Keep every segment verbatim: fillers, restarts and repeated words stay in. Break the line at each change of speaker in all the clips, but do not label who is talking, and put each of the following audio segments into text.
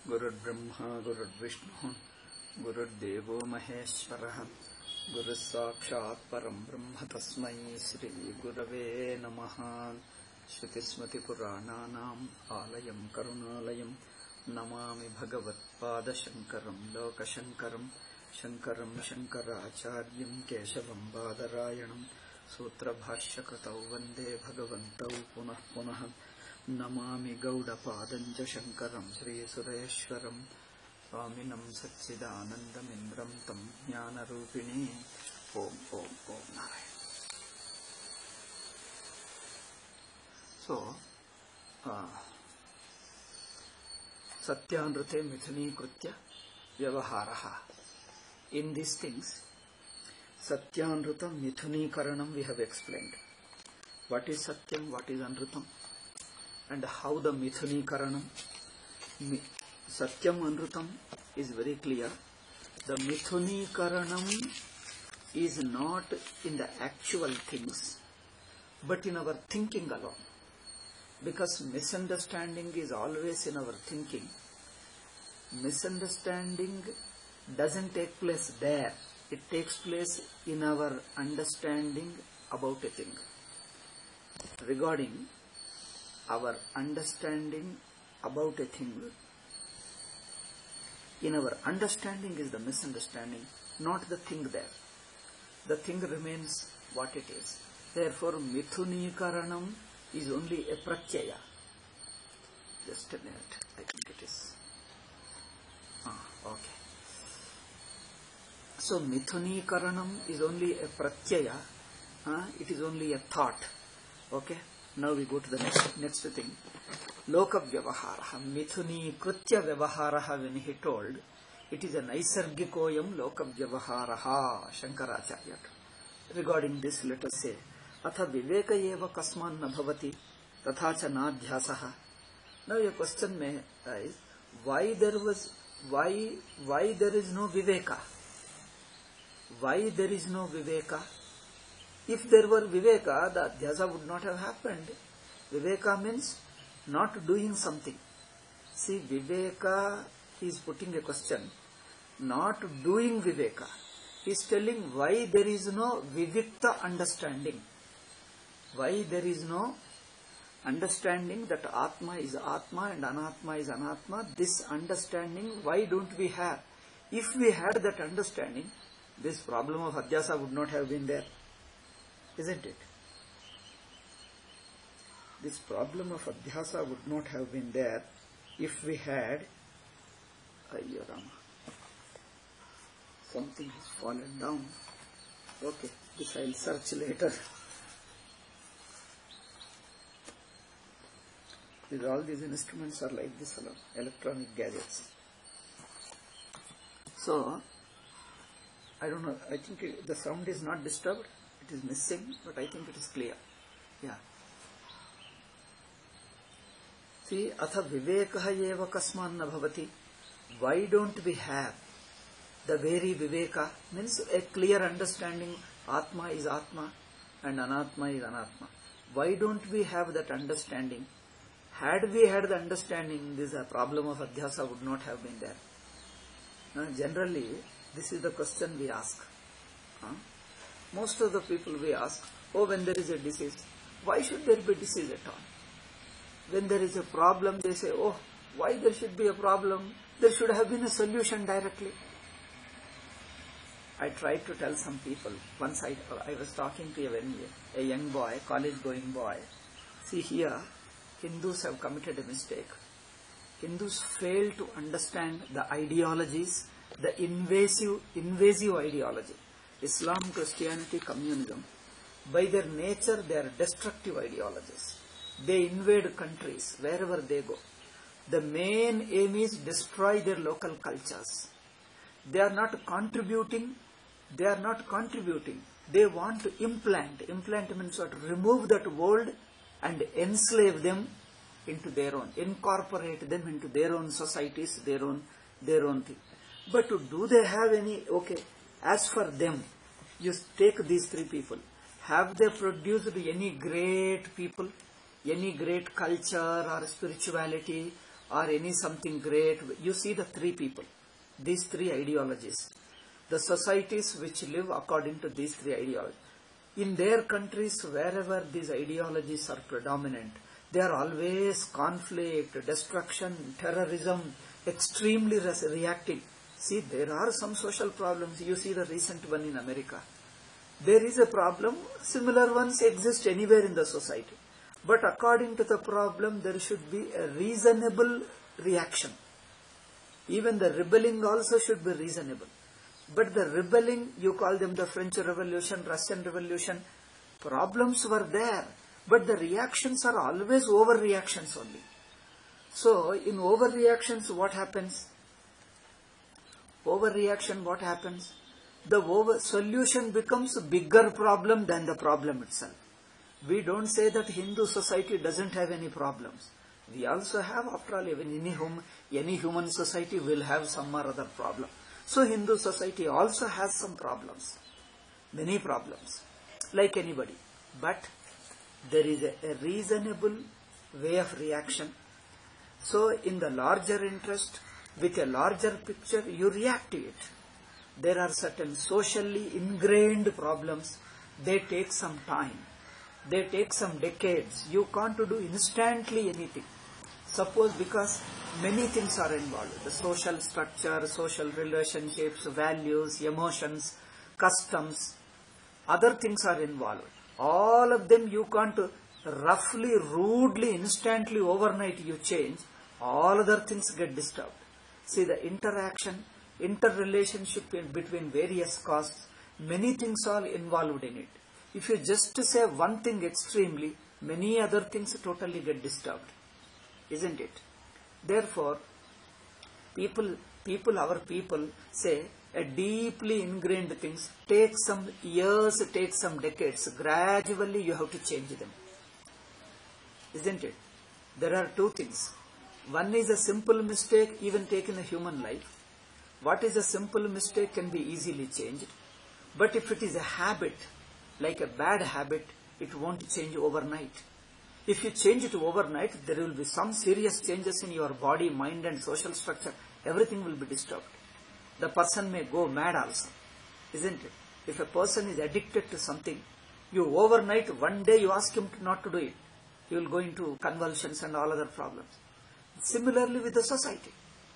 गुरुर्ब्रह्मा गुरुर्विष्णु गुरुर्देवो महेश्वरः गुरुः साक्षात् परं ब्रह्म तस्मै श्री गुरवे नमः। श्रुतिस्मृतिपुराणानाम् आलयं करुणालयं नमामि भगवत्पादशङ्करं लोकशङ्करं शङ्करं शङ्कराचार्यं केशवं बादरायणं सूत्रभाष्यकृतौ वन्दे भगवन्तौ पुनः पुनः। नमामि गौडपादं च शङ्करं श्रीसुरेश्वरं स्वामिनं सच्चिदानन्दमिन्द्रं तं ज्ञानरूपिणी। Om Om Om Narayan. So, uh, Satyanrute Mithunīkrutya Vyavaharaha. In these things, Satyanrutam Mithunīkaranam we have explained. What is Satyam, what is Anrutam, and how the Mithunīkaranam, Satyam Anrutam is very clear. The Mithunīkaranam is not in the actual things, but in our thinking alone. Because misunderstanding is always in our thinking. Misunderstanding doesn't take place there. It takes place in our understanding about a thing. Regarding our understanding about a thing, in our understanding is the misunderstanding, not the thing there. The thing remains what it is. Therefore, Mithunīkaranam is only a pratyaya. Just a minute, I think it is. Ah, okay. So, Mithunīkaranam is only a pratyaya. Uh, it is only a thought. Okay. Now we go to the next, next thing. Loka Vyavaharaha. Mithunīkrutya Vyavaharaha, when he told, it is a Naisargikoyam Loka Vyavaharaha, Shankaracharya. Regarding this, let us say, Atha Viveka Eva Kasman Nabhavati, Tathacha Nadhyasaha. Now your question may arise, why there was, why, why there is no Viveka? Why there is no Viveka? If there were Viveka, the Adhyasa would not have happened. Viveka means not doing something. See, Viveka, he is putting a question. Not doing Viveka. He is telling why there is no Vivikta understanding. Why there is no understanding that Atma is Atma and Anatma is Anatma. This understanding, why don't we have? If we had that understanding, this problem of Adhyasa would not have been there. Isn't it? This problem of Adhyasa would not have been there if we had Ayya Rama. Something has fallen down. Okay, this I will search later. These, all these instruments are like this alone, electronic gadgets. So, I don't know, I think it, the sound is not disturbed. It is missing, but I think it is clear. Yeah. See, Atha Vivekaha Eva Kasman Nabhavati. Why don't we have the very Viveka? Means a clear understanding, Atma is Atma and Anatma is Anatma. Why don't we have that understanding? Had we had the understanding, this a problem of Adhyasa would not have been there. Now, generally, this is the question we ask. Huh? Most of the people we ask, oh, when there is a disease, why should there be disease at all? When there is a problem, they say, oh, why there should be a problem? There should have been a solution directly. I tried to tell some people, once I, I was talking to a, a young boy, college-going boy. See here, Hindus have committed a mistake. Hindus fail to understand the ideologies, the invasive, invasive ideology. Islam, Christianity, communism, by their nature they are destructive ideologies. They invade countries wherever they go. The main aim is destroy their local cultures. They are not contributing, they are not contributing. They want to implant. Implant means what? Remove that world and enslave them into their own, incorporate them into their own societies, their own, their own thing. But do they have any, okay, as for them, you take these three people. Have they produced any great people, any great culture or spirituality or any something great. You see the three people, these three ideologies. The societies which live according to these three ideologies. In their countries, wherever these ideologies are predominant, they are always conflict, destruction, terrorism, extremely reacting. See, there are some social problems. You see the recent one in America. There is a problem. Similar ones exist anywhere in the society. But according to the problem, there should be a reasonable reaction. Even the rebelling also should be reasonable. But the rebelling, you call them the French Revolution, Russian Revolution, problems were there. But the reactions are always overreactions only. So, in overreactions, what happens? Overreaction, what happens? The over solution becomes a bigger problem than the problem itself. We don't say that Hindu society doesn't have any problems. We also have, after all, even any, hum, any human society will have some or other problem. So Hindu society also has some problems, many problems, like anybody. But there is a, a reasonable way of reaction. So in the larger interest, with a larger picture, you react to it. There are certain socially ingrained problems. They take some time. They take some decades. You can't do instantly anything. Suppose because many things are involved. The social structure, social relationships, values, emotions, customs, other things are involved. All of them you can't roughly, rudely, instantly, overnight you change. All other things get disturbed. See the interaction, interrelationship in between various causes, many things are involved in it. If you just say one thing extremely, many other things totally get disturbed. Isn't it? Therefore, people, people, our people say a deeply ingrained things take some years, take some decades. Gradually you have to change them. Isn't it? There are two things. One is a simple mistake even taken in a human life. What is a simple mistake can be easily changed. But if it is a habit, like a bad habit, it won't change overnight. If you change it overnight, there will be some serious changes in your body, mind and social structure. Everything will be disturbed. The person may go mad also. Isn't it? If a person is addicted to something, you overnight, one day you ask him to not to do it. He will go into convulsions and all other problems. Similarly with the society.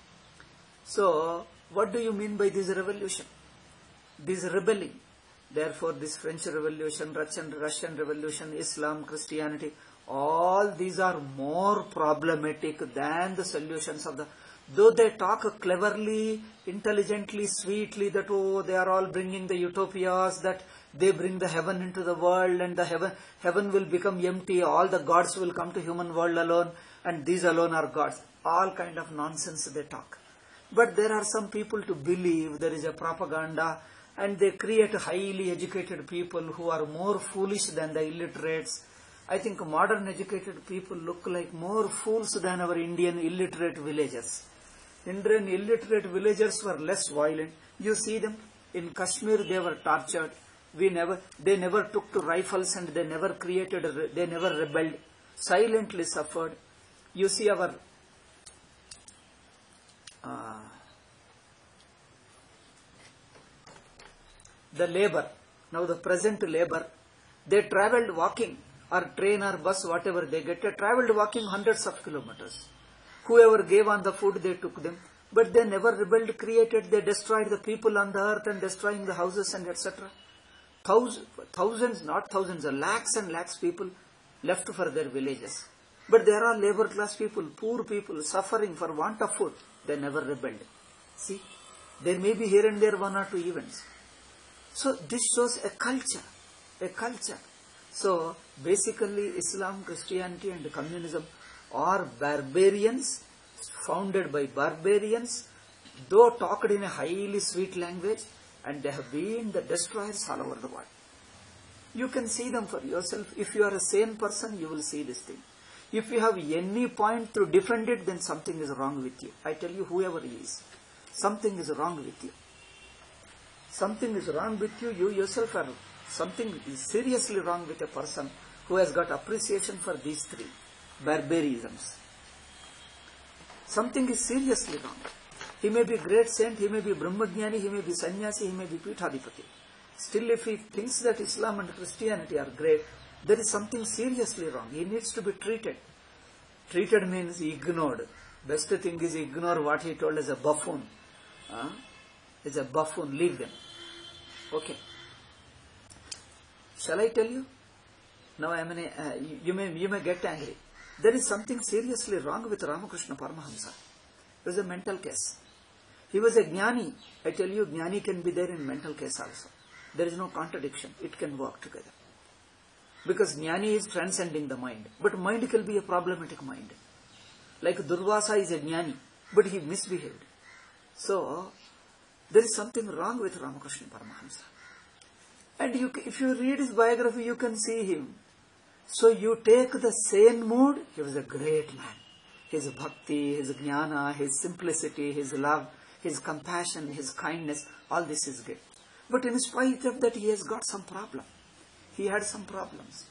So, what do you mean by this revolution? This rebelling. Therefore, this French Revolution, Russian, Russian Revolution, Islam, Christianity, all these are more problematic than the solutions of the... Though they talk cleverly, intelligently, sweetly, that oh, they are all bringing the utopias, that they bring the heaven into the world and the heaven, heaven will become empty, all the gods will come to human world alone and these alone are gods. All kind of nonsense they talk. But there are some people to believe there is a propaganda and they create highly educated people who are more foolish than the illiterates. I think modern educated people look like more fools than our Indian illiterate villagers. Indian illiterate villagers were less violent. You see them in Kashmir, they were tortured. We never, they never took to rifles and they never created, they never rebelled. Silently suffered. You see our uh, the labor, now the present labor, they travelled walking or train or bus, whatever they get, they travelled walking hundreds of kilometers. Whoever gave on the food, they took them. But they never rebelled, created, they destroyed the people on the earth and destroying the houses and et cetera. Thousands, thousands, not thousands, lakhs and lakhs people left for their villages. But there are labor class people, poor people, suffering for want of food. They never rebelled. See, there may be here and there one or two events. So this shows a culture, a culture. So basically Islam, Christianity and communism are barbarians, founded by barbarians, though talked in a highly sweet language, and they have been the destroyers all over the world. You can see them for yourself. If you are a sane person, you will see this thing. If you have any point to defend it, then something is wrong with you. I tell you, whoever he is, something is wrong with you. Something is wrong with you, you yourself are, something is seriously wrong with a person who has got appreciation for these three barbarisms. Something is seriously wrong. He may be great saint, he may be Brahmagyani, he may be sannyasi, he may be Pithadipati. Still, if he thinks that Islam and Christianity are great, there is something seriously wrong. He needs to be treated. Treated means ignored. Best thing is ignore what he told as a buffoon. Uh, as a buffoon, leave them. Okay. Shall I tell you? Now I mean, uh, you, you may you may get angry. There is something seriously wrong with Ramakrishna Paramahamsa. It was a mental case. He was a jnani. I tell you, jnani can be there in mental case also. There is no contradiction. It can work together. Because jnani is transcending the mind. But mind can be a problematic mind. Like Durvasa is a jnani, but he misbehaved. So, there is something wrong with Ramakrishna Paramahamsa. And you, if you read his biography, you can see him. So you take the sane mood, he was a great man. His bhakti, his jnana, his simplicity, his love, his compassion, his kindness, all this is good. But in spite of that, he has got some problem. He had some problems.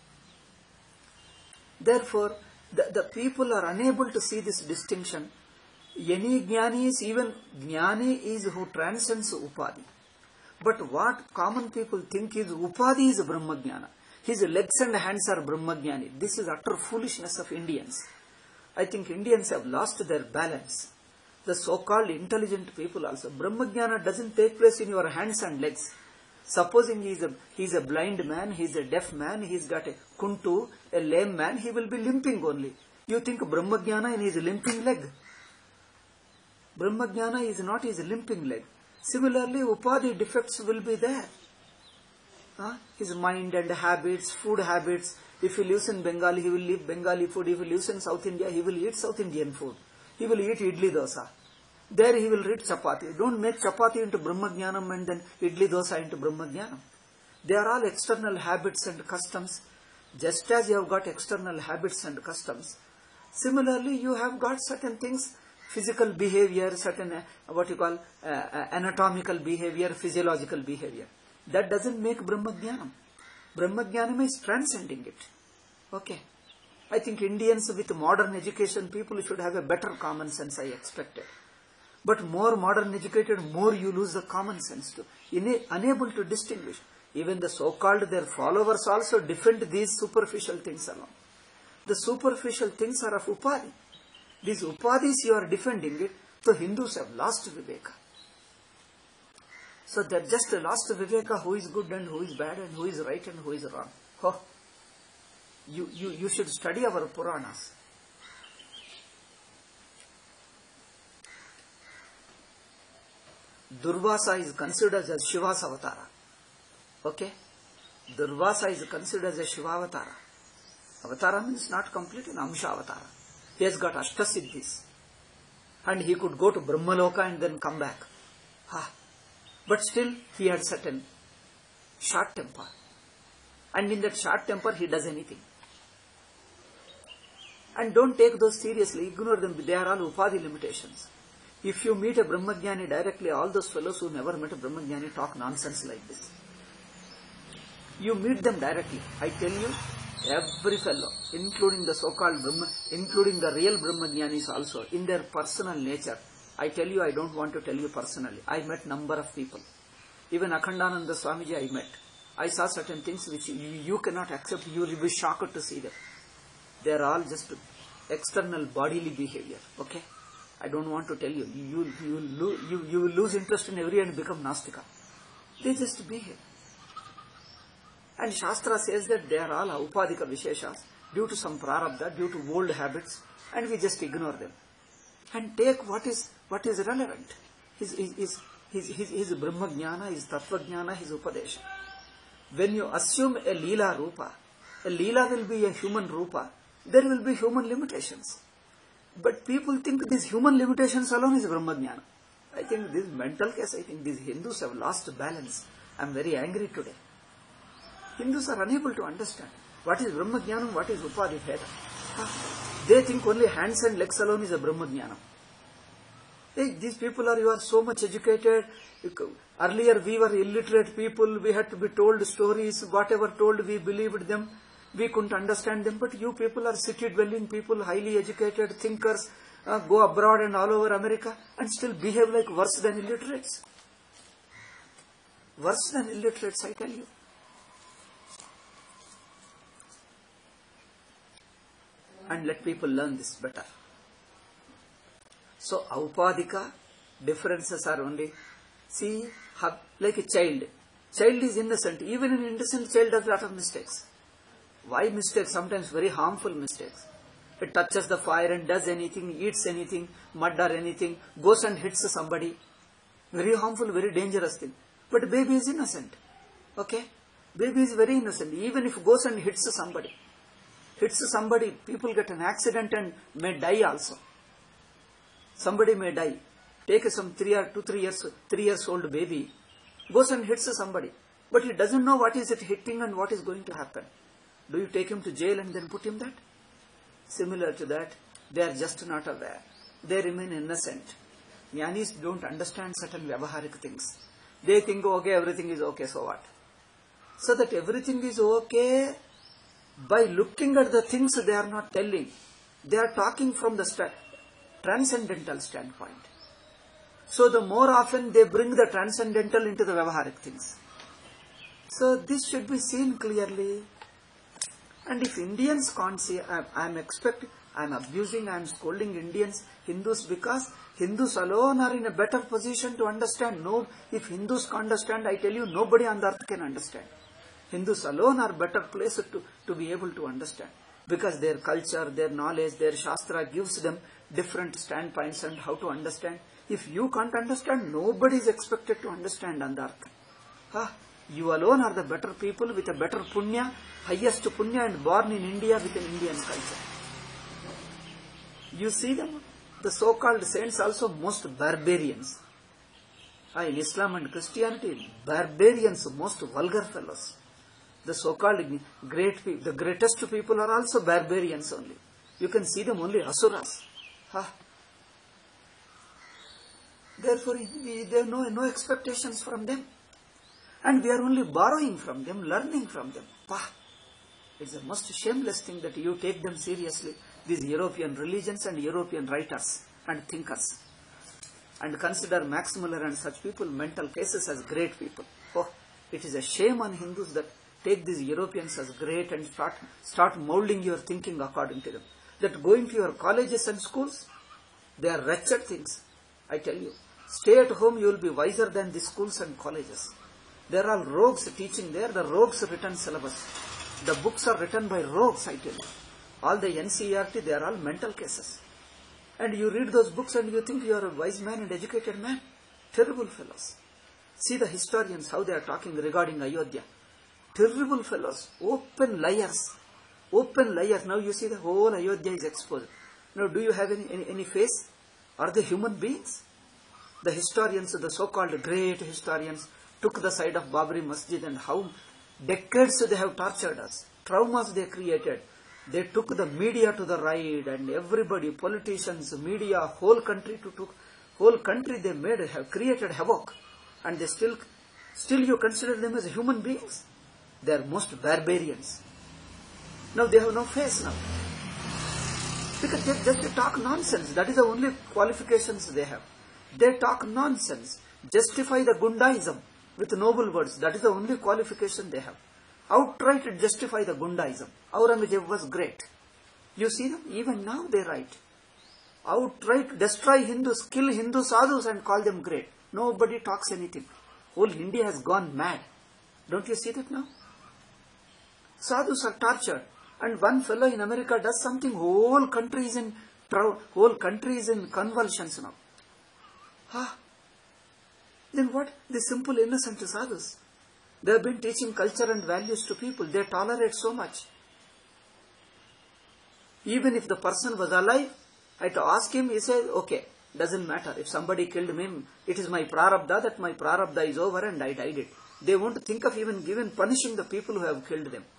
Therefore, the, the people are unable to see this distinction. Any jnani is, even jnani is who transcends upadhi. But what common people think is upadhi is Brahma Jnana. His legs and hands are Brahma Jnani. This is utter foolishness of Indians. I think Indians have lost their balance. The so-called intelligent people also. Brahma Jnana doesn't take place in your hands and legs. Supposing he is a, he is a blind man, he is a deaf man, he has got a kuntu, a lame man, he will be limping only. You think Brahma Jnana in his limping leg? Brahma Jnana is not his limping leg. Similarly, upadhi defects will be there. Huh? His mind and habits, food habits. If he lives in Bengal, he will eat Bengali food. If he lives in South India, he will eat South Indian food. He will eat idli dosa. There he will eat chapati. Don't make chapati into Brahma Jnanam and then idli dosa into Brahma Jnanam. They are all external habits and customs. Just as you have got external habits and customs, similarly you have got certain things, physical behavior, certain uh, what you call uh, uh, anatomical behavior, physiological behavior. That doesn't make Brahma Jnanam. Brahma Jnanam is transcending it. Okay. I think Indians with modern education, people should have a better common sense, I expected. But more modern educated, more you lose the common sense too. Unable to distinguish. Even the so-called their followers also defend these superficial things alone. The superficial things are of upadhi. These upadhis you are defending it, so Hindus have lost Viveka. So they just lost Viveka, who is good and who is bad and who is right and who is wrong. Oh, you, you, you should study our Puranas. Durvasa is considered as Shiva's avatara. Okay? Durvasa is considered as a Shiva avatara. Avatara means not complete, an Amsha avatara. He has got Ashtasiddhis. And he could go to Brahmaloka and then come back. Ha. But still, he had certain short temper. And in that short temper, he does anything. And don't take those seriously. Ignore them. They are all upadhi limitations. If you meet a Brahmagyani directly, all those fellows who never met a Brahmagyani talk nonsense like this. You meet them directly. I tell you, every fellow, including the so-called Brahma, including the real Brahmagyanis also, in their personal nature, I tell you, I don't want to tell you personally. I met number of people. Even Akhandananda Swamiji I met. I saw certain things which you, you cannot accept. You will be shocked to see them. They are all just external bodily behavior. Okay? I don't want to tell you. You, you, you, you, you will lose interest in every and become Nastika. They just behave. And Shastra says that they are all upadhika visheshas due to some prarabdha, due to old habits, and we just ignore them. And take what is what is relevant. His, his, his, his, his, his Brahma Jnana, his Tattva Jnana, his Upadesha. When you assume a Leela Rupa, a Leela will be a human Rupa, there will be human limitations. But people think these human limitations alone is Brahma Jnana. I think this mental case, I think these Hindus have lost balance. I am very angry today. Hindus are unable to understand what is Brahma Jnanam, what is Upadhi Bheda. They think only hands and legs alone is a Brahma Jnanam. Hey, these people are, you are so much educated. Earlier we were illiterate people, we had to be told stories, whatever told we believed them, we couldn't understand them. But you people are city dwelling people, highly educated thinkers, uh, go abroad and all over America and still behave like worse than illiterates. Worse than illiterates, I tell you. And let people learn this better. So, aupadika, differences are only, see, like a child. Child is innocent. Even an innocent child does a lot of mistakes. Why mistakes? Sometimes very harmful mistakes. It touches the fire and does anything, eats anything, mud or anything, goes and hits somebody. Very harmful, very dangerous thing. But baby is innocent. Okay? Baby is very innocent. Even if goes and hits somebody. Hits somebody, people get an accident and may die also. Somebody may die. Take some three or two, three years, three years old baby, goes and hits somebody. But he doesn't know what is it hitting and what is going to happen. Do you take him to jail and then put him that? Similar to that, they are just not aware. They remain innocent. Jnanis don't understand certain vyavaharik things. They think, okay, everything is okay, so what? So that everything is okay, by looking at the things they are not telling. They are talking from the sta- transcendental standpoint. So the more often they bring the transcendental into the vyavaharik things. So this should be seen clearly. And if Indians can't see, I am expecting, I am abusing, I am scolding Indians, Hindus, because Hindus alone are in a better position to understand. No, if Hindus can't understand, I tell you, nobody on the earth can understand. Hindus alone are better placed to, to be able to understand. Because their culture, their knowledge, their Shastra gives them different standpoints and how to understand. If you can't understand, nobody is expected to understand on the earth. Huh? You alone are the better people with a better punya, highest punya, and born in India with an Indian culture. You see them, the so-called saints also most barbarians. Ah, in Islam and Christianity, barbarians, most vulgar fellows. The so-called great people, the greatest people are also barbarians only. You can see them only asuras. Huh? Therefore, we, there are no, no expectations from them. And we are only borrowing from them, learning from them. Pah! It's a most shameless thing that you take them seriously, these European religions and European writers and thinkers. And consider Max Muller and such people, mental cases, as great people. Oh, it is a shame on Hindus that take these Europeans as great and start, start molding your thinking according to them. That going to your colleges and schools, they are wretched things. I tell you, stay at home, you will be wiser than the schools and colleges. There are rogues teaching there, the rogues written syllabus. The books are written by rogues, I tell you. All the N C E R T, they are all mental cases. And you read those books and you think you are a wise man and educated man. Terrible fellows. See the historians, how they are talking regarding Ayodhya. Terrible fellows, open liars. Open liars. Now you see the whole Ayodhya is exposed. Now do you have any, any, any face? Are they human beings? The historians, the so-called great historians, took the side of Babri Masjid and how decades they have tortured us. Traumas they created. They took the media to the ride and everybody, politicians, media, whole country to took, whole country they made, have created havoc. And they still, still you consider them as human beings. They are most barbarians. Now they have no face now. Because they just talk nonsense. That is the only qualifications they have. They talk nonsense. Justify the Gundaism with noble words. That is the only qualification they have. Outright justify the Gundaism. Aurangzeb was great. You see them? Even now they write. Outright destroy Hindus, kill Hindu sadhus and call them great. Nobody talks anything. Whole India has gone mad. Don't you see that now? Sadhus are tortured. And one fellow in America does something, whole country is in, whole country is in convulsions now. Ah. Then what? The simple innocent sadhus. They have been teaching culture and values to people. They tolerate so much. Even if the person was alive, I had to ask him, he said, okay, doesn't matter. If somebody killed me, it is my prarabdha, that my prarabdha is over and I died it. They won't think of even giving, punishing the people who have killed them.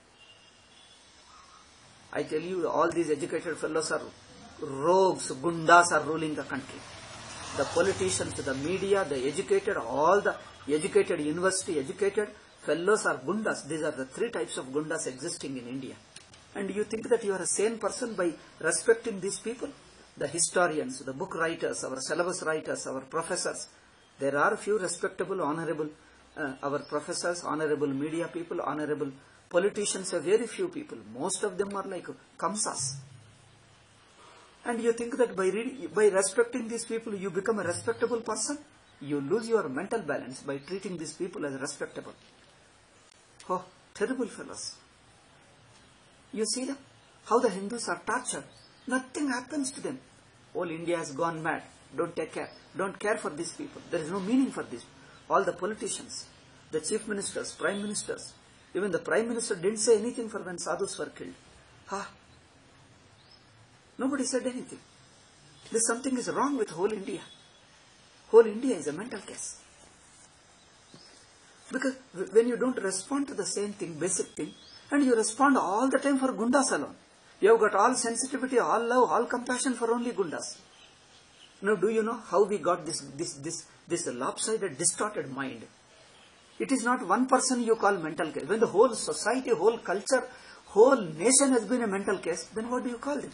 I tell you, all these educated fellows are rogues, gundas are ruling the country. The politicians, the media, the educated, all the educated, university educated fellows are gundas. These are the three types of gundas existing in India. And you think that you are a sane person by respecting these people? the historians, the book writers, our syllabus writers, our professors. There are few respectable, honorable, uh, our professors, honorable media people, honorable politicians, are very few people. Most of them are like Kamsas. And you think that by, reading, by respecting these people, you become a respectable person? You lose your mental balance by treating these people as respectable. Oh, terrible fellows. You see them? How the Hindus are tortured. Nothing happens to them. All India has gone mad. Don't take care. Don't care for these people. There is no meaning for this. All the politicians, the chief ministers, prime ministers, even the prime minister didn't say anything for when sadhus were killed. Ha! Nobody said anything. There's something is wrong with whole India. Whole India is a mental case. Because when you don't respond to the same thing, basic thing, and you respond all the time for gundas alone, you have got all sensitivity, all love, all compassion for only gundas. Now, do you know how we got this, this, this, this lopsided, distorted mind? It is not one person you call mental case. When the whole society, whole culture, whole nation has been a mental case, then what do you call them?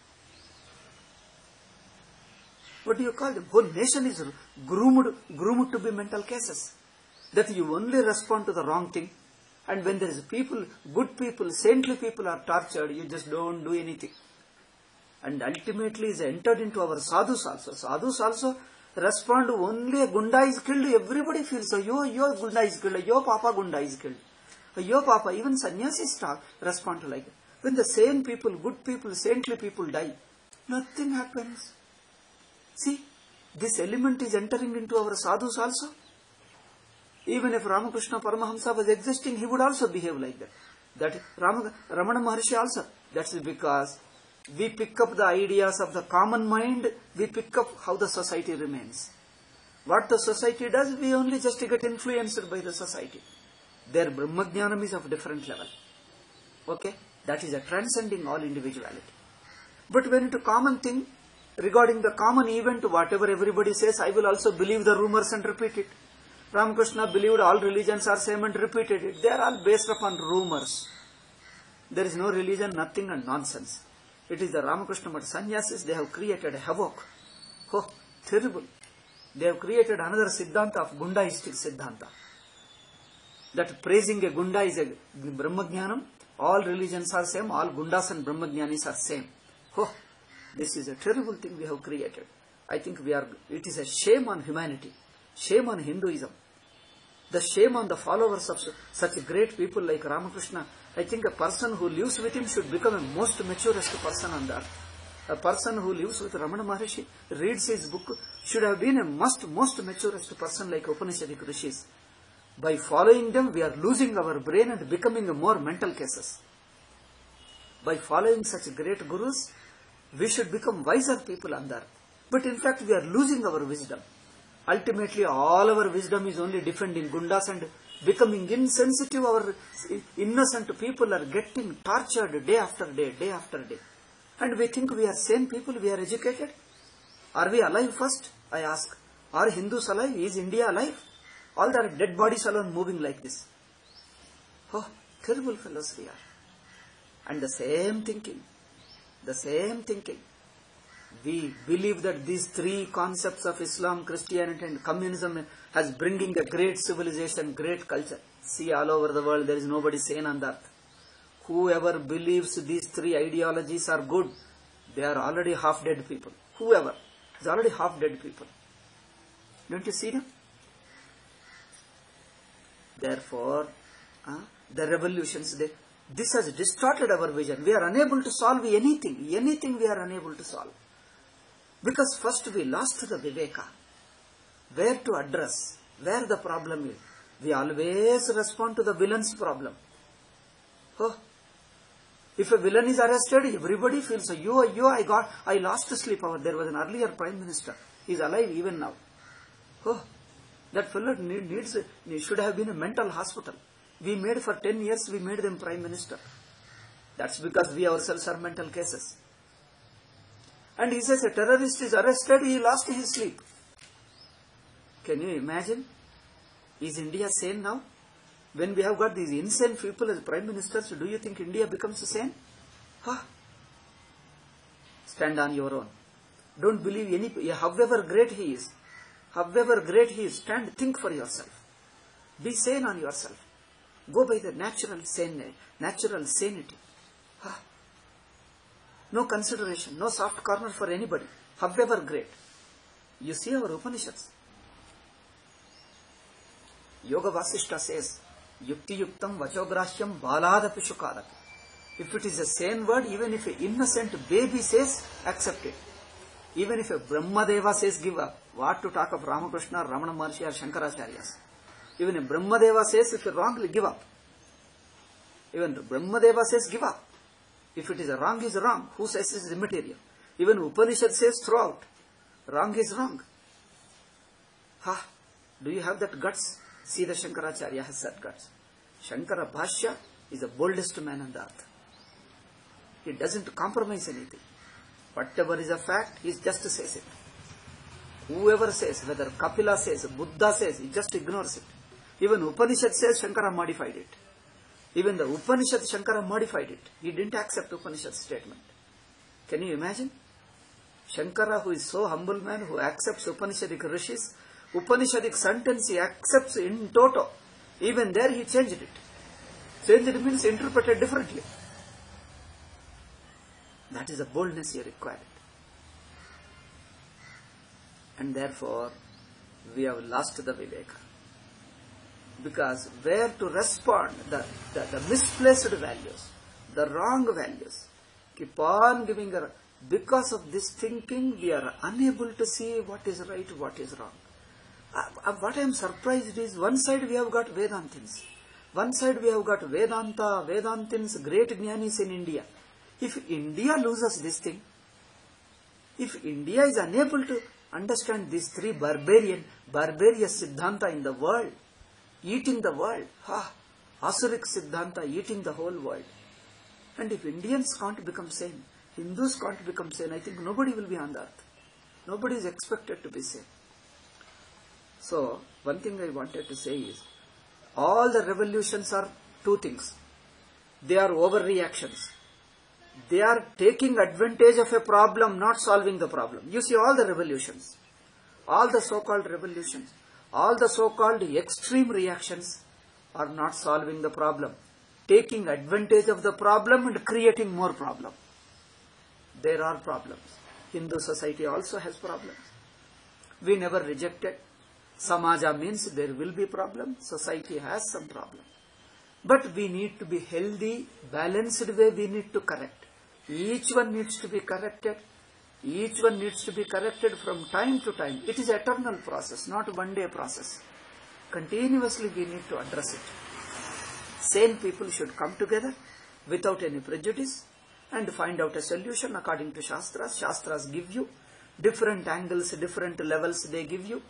What do you call them? Whole nation is groomed, groomed to be mental cases. That you only respond to the wrong thing. And when there is people, good people, saintly people are tortured, you just don't do anything. And ultimately is entered into our sadhus also. Sadhus also respond only a gunda is killed, everybody feels, yo, yo, gunda is killed, yo, papa, gunda is killed. Yo, papa, even sannyasis talk, respond to like it. When the same people, good people, saintly people die, nothing happens. See, this element is entering into our sadhus also. Even if Ramakrishna Paramahamsa was existing, he would also behave like that. That Ram, Ramana Maharshi also. That's because we pick up the ideas of the common mind, we pick up how the society remains. What the society does, we only just get influenced by the society. Their Brahmajnanam is of different level. Okay? That is a transcending all individuality. But when it is a common thing, regarding the common event, whatever everybody says, I will also believe the rumors and repeat it. Ramakrishna believed all religions are same and repeated it. They are all based upon rumors. There is no religion, nothing and nonsense. It is the Ramakrishna Math sannyasis, they have created havoc. Oh, terrible. They have created another Siddhanta of Gundaistic Siddhanta. That praising a Gunda is a Brahmajnanam. All religions are same, all Gundas and Brahmajnanis are same. Oh, this is a terrible thing we have created. I think we are, it is a shame on humanity. Shame on Hinduism. The shame on the followers of such great people like Ramakrishna. I think a person who lives with him should become a most maturest person on the earth. A person who lives with Ramana Maharshi, reads his book, should have been a most, most maturest person like Upanishadic Rishis. By following them, we are losing our brain and becoming more mental cases. By following such great gurus, we should become wiser people on the earth. But in fact, we are losing our wisdom. Ultimately, all our wisdom is only defending gundas and becoming insensitive. Our innocent people are getting tortured day after day, day after day. And we think we are sane people, we are educated. Are we alive first? I ask. Are Hindus alive? Is India alive? All their dead bodies alone moving like this. Oh, terrible fellows we are. And the same thinking, the same thinking. We believe that these three concepts of Islam, Christianity and communism has bringing a great civilization, great culture. See, all over the world there is nobody sane on the earth. Whoever believes these three ideologies are good, they are already half dead people. Whoever is already half dead people. Don't you see them? Therefore, uh, the revolutions, they, this has distorted our vision. We are unable to solve anything. Anything we are unable to solve. Because first we lost the Viveka. Where to address? Where the problem is? We always respond to the villain's problem. Oh, if a villain is arrested, everybody feels, yo, yo, I got, I lost sleep over there. Was an earlier prime minister. He is alive even now. Oh, that fellow needs, should have been a mental hospital. We made for ten years, we made them prime minister. That's because we ourselves are mental cases. And he says a terrorist is arrested, he lost his sleep. Can you imagine? Is India sane now? When we have got these insane people as prime ministers, do you think India becomes sane? Huh? Stand on your own. Don't believe any, however great he is. However great he is, stand, think for yourself. Be sane on yourself. Go by the natural sane, natural sanity. Huh. No consideration, no soft corner for anybody, however great. You see our Upanishads. Yoga Vasishta says, Yukti Yuktam Vachograshyam Baladapi Shukadapi. If it is a sane word, even if an innocent baby says, accept it. Even if a Brahmadeva says, give up. What to talk of Ramakrishna, Ramana Maharshi or Shankaracharyas. Even a Brahmadeva says, if you wrongly, give up. Even Brahmadeva says, give up. If it is a wrong, is wrong. Who says it is immaterial? Even Upanishad says, throw out. Wrong is wrong. Ha! Do you have that guts? See, the Shankaracharya has that guts. Shankara Bhashya is the boldest man on the earth. He doesn't compromise anything. Whatever is a fact, he just says it. Whoever says, whether Kapila says, Buddha says, he just ignores it. Even Upanishad says, Shankara modified it. Even the Upanishad, Shankara modified it. He didn't accept Upanishad statement. Can you imagine? Shankara, who is so humble man, who accepts Upanishadic rishis, Upanishadic sentence he accepts in toto. Even there he changed it. Changed it means interpreted differently. That is the boldness he required. And therefore, we have lost the Viveka. Because where to respond, the, the, the misplaced values, the wrong values, keep on giving a, because of this thinking, we are unable to see what is right, what is wrong. Uh, uh, what I am surprised is, one side we have got Vedantins. One side we have got Vedanta, Vedantins, great jnanis in India. If India loses this thing, if India is unable to understand these three barbarian, barbarous Siddhanta in the world, eating the world, ha, Asuric Siddhanta eating the whole world. And if Indians can't become sane, Hindus can't become sane, I think nobody will be on the earth. Nobody is expected to be sane. So, one thing I wanted to say is, all the revolutions are two things. They are overreactions. They are taking advantage of a problem, not solving the problem. You see all the revolutions, all the so-called revolutions, all the so-called extreme reactions are not solving the problem, taking advantage of the problem and creating more problem. There are problems. Hindu society also has problems. We never rejected. Samaja means there will be problem. Society has some problem. But we need to be healthy, balanced way we need to correct. Each one needs to be corrected. Each one needs to be corrected from time to time. It is an eternal process, not a one day process. Continuously we need to address it. Sane people should come together without any prejudice and find out a solution according to Shastras. Shastras give you different angles, different levels they give you.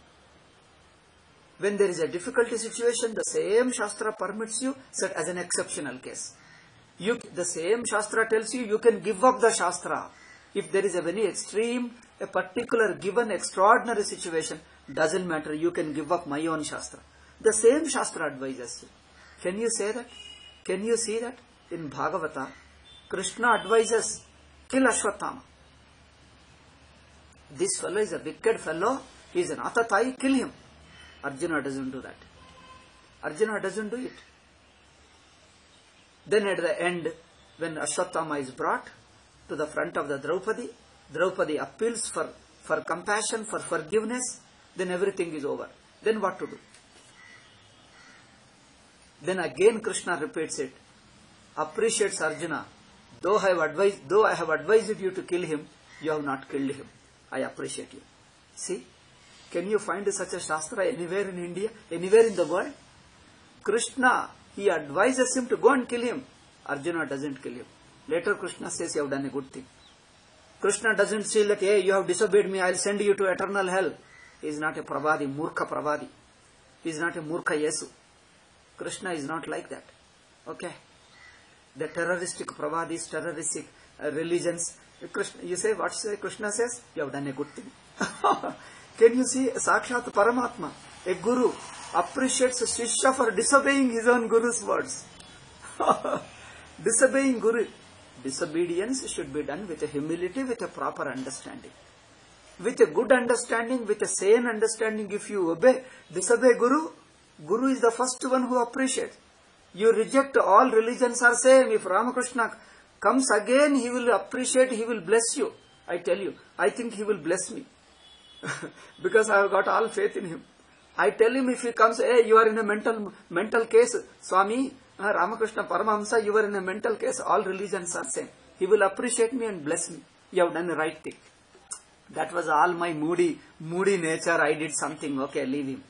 When there is a difficulty situation, the same Shastra permits you set as an exceptional case. You, the same Shastra tells you, you can give up the Shastra. If there is a very extreme, a particular given extraordinary situation, doesn't matter, you can give up my own Shastra. The same Shastra advises you. Can you say that? Can you see that? In Bhagavata, Krishna advises, kill Ashwatthama. This fellow is a wicked fellow, he is an Atatai, kill him. Arjuna doesn't do that. Arjuna doesn't do it. Then at the end, when Ashwatthama is brought to the front of the Draupadi, Draupadi appeals for, for compassion, for forgiveness, then everything is over. Then what to do? Then again Krishna repeats it, appreciates Arjuna. Though I have advised, though I have advised you to kill him, you have not killed him. I appreciate you. See? Can you find such a Shastra anywhere in India, anywhere in the world? Krishna, he advises him to go and kill him. Arjuna doesn't kill him. Later Krishna says, you have done a good thing. Krishna doesn't say that, hey, you have disobeyed me, I will send you to eternal hell. He is not a Pravadi, Murkha Pravadi. He is not a Murkha Yesu. Krishna is not like that. Okay? The terroristic Pravadis, terroristic uh, religions. Krishna, you say, what say Krishna says? You have done a good thing. Can you see Sakshat Paramatma, a guru, appreciates a Shishya for disobeying his own guru's words. Disobeying guru. Disobedience should be done with a humility, with a proper understanding. with a good understanding, with a sane understanding, if you obey, disobey Guru, Guru is the first one who appreciates. You reject all religions are same. If Ramakrishna comes again, he will appreciate, he will bless you. I tell you, I think he will bless me. Because I have got all faith in him. I tell him if he comes, hey, you are in a mental mental case, Swami, uh, Ramakrishna Paramahamsa, you are in a mental case, all religions are same. He will appreciate me and bless me. You have done the right thing. That was all my moody, moody nature. I did something. Okay, leave him.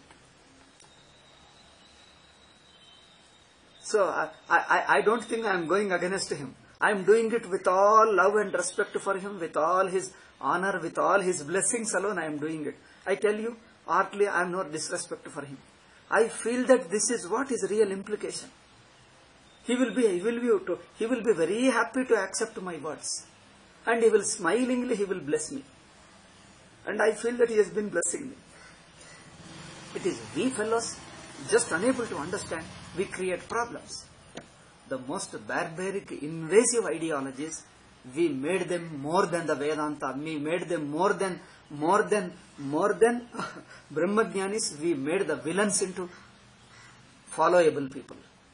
So I, I, I don't think I am going against him. I am doing it with all love and respect for him, with all his honor, with all his blessings alone. I am doing it. I tell you, hardly I am not disrespect for him. I feel that this is what is real implication. He will be, he will be, he will be very happy to accept my words, and he will smilingly, he will bless me. And I feel that he has been blessing me. It is we fellows just unable to understand. We create problems. The most barbaric, invasive ideologies, we made them more than the Vedanta. We made them more than, more than, more than Brahmajnanis. We made the villains into followable people.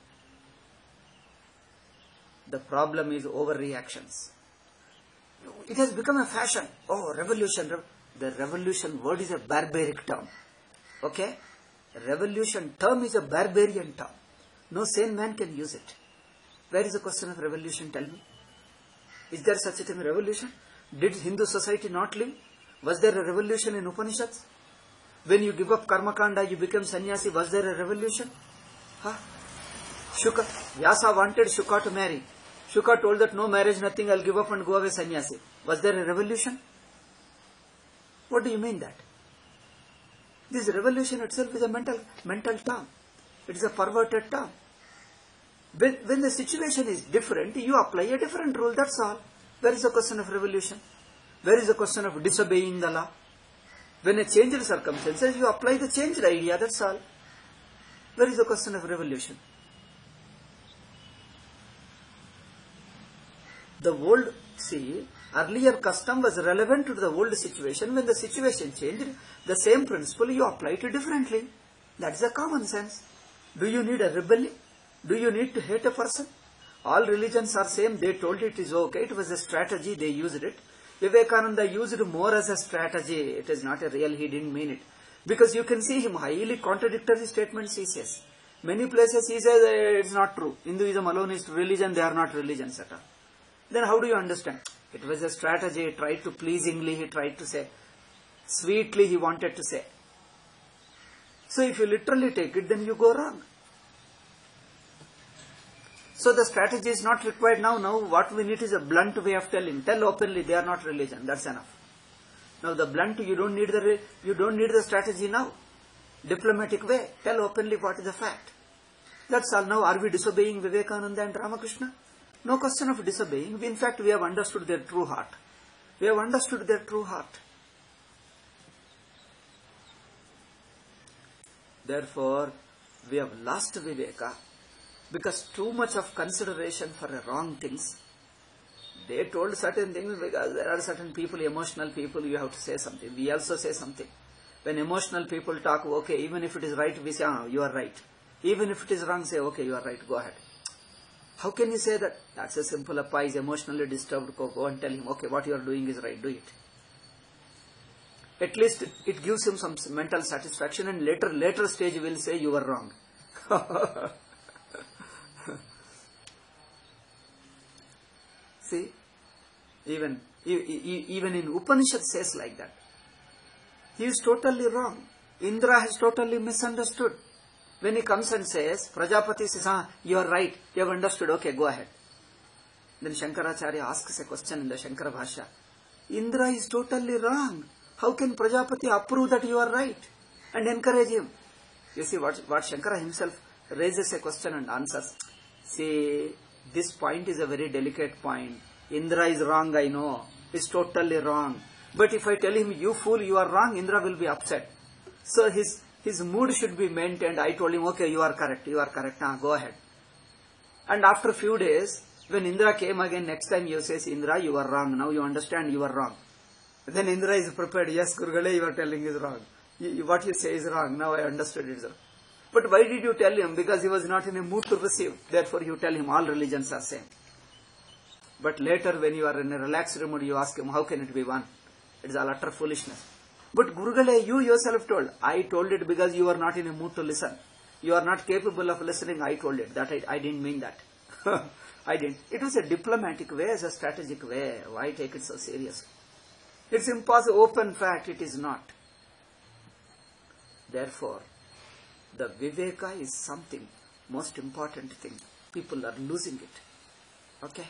The problem is overreactions. It has become a fashion. Oh, revolution. The revolution word is a barbaric term. Okay? Revolution term is a barbarian term. No sane man can use it. Where is the question of revolution? Tell me. Is there such a thing, revolution? Did Hindu society not live? Was there a revolution in Upanishads? When you give up karma kanda, you become sannyasi. Was there a revolution? Huh? Shuka. Vyasa wanted Shuka to marry. Shuka told that no marriage, nothing, I'll give up and go away sannyasi. Was there a revolution? What do you mean that? This revolution itself is a mental, mental term. It is a perverted term. When, when the situation is different, you apply a different rule, that's all. Where is the question of revolution? Where is the question of disobeying the law? When a changed circumstances, you apply the changed idea, that's all. Where is the question of revolution? The old, see, earlier custom was relevant to the old situation. When the situation changed, the same principle you apply it differently. That's the common sense. Do you need a rebellion? Do you need to hate a person? All religions are same. They told it is okay. It was a strategy. They used it. Vivekananda used it more as a strategy. It is not a real. He didn't mean it. Because you can see him highly contradictory statements he says. Many places he says uh, it's not true. Hinduism alone is religion. They are not religions at all. Then how do you understand? It was a strategy. He tried to pleasingly, he tried to say. Sweetly he wanted to say. So if you literally take it, then you go wrong. So the strategy is not required now. Now what we need is a blunt way of telling. Tell openly they are not religion. That's enough. Now the blunt, you don't need the, you don't need the strategy now. Diplomatic way. Tell openly what is the fact. That's all. Now are we disobeying Vivekananda and Ramakrishna? No question of disobeying. In fact, we have understood their true heart. We have understood their true heart. Therefore, we have lost Viveka because too much of consideration for wrong things. They told certain things because there are certain people, emotional people, you have to say something. We also say something. When emotional people talk, okay, even if it is right, we say, oh, you are right. Even if it is wrong, say, okay, you are right, go ahead. How can you say that? That's a simple appa is emotionally disturbed. Go, go and tell him, okay, what you are doing is right, do it. At least it, it gives him some mental satisfaction, and later, later stage will say you are wrong. See, even, even in Upanishad says like that. He is totally wrong. Indra has totally misunderstood. When he comes and says, Prajapati says, ah, you are right, you have understood, okay, go ahead. Then Shankaracharya asks a question in the Shankara Bhashya. Indra is totally wrong. How can Prajapati approve that you are right and encourage him? You see what, what Shankara himself raises a question and answers. See, this point is a very delicate point. Indra is wrong, I know. It's totally wrong. But if I tell him, you fool, you are wrong, Indra will be upset. So his His mood should be maintained. I told him, okay, you are correct, you are correct, ah, go ahead. And after a few days, when Indra came again, next time you says, Indra, you are wrong, now you understand you are wrong. Then Indra is prepared. Yes, Gurugale, you are telling is wrong. You, what you say is wrong. Now I understood it. But why did you tell him? Because he was not in a mood to receive. Therefore you tell him all religions are same. But later when you are in a relaxed mood, you ask him, how can it be one? It is all utter foolishness. But Gurugale, you yourself told. I told it because you are not in a mood to listen. You are not capable of listening. I told it. That I, I didn't mean that. I didn't. It was a diplomatic way, as a strategic way. Why take it so seriously? It's impossible. Open fact, it is not. Therefore, the Viveka is something, most important thing. People are losing it. Okay?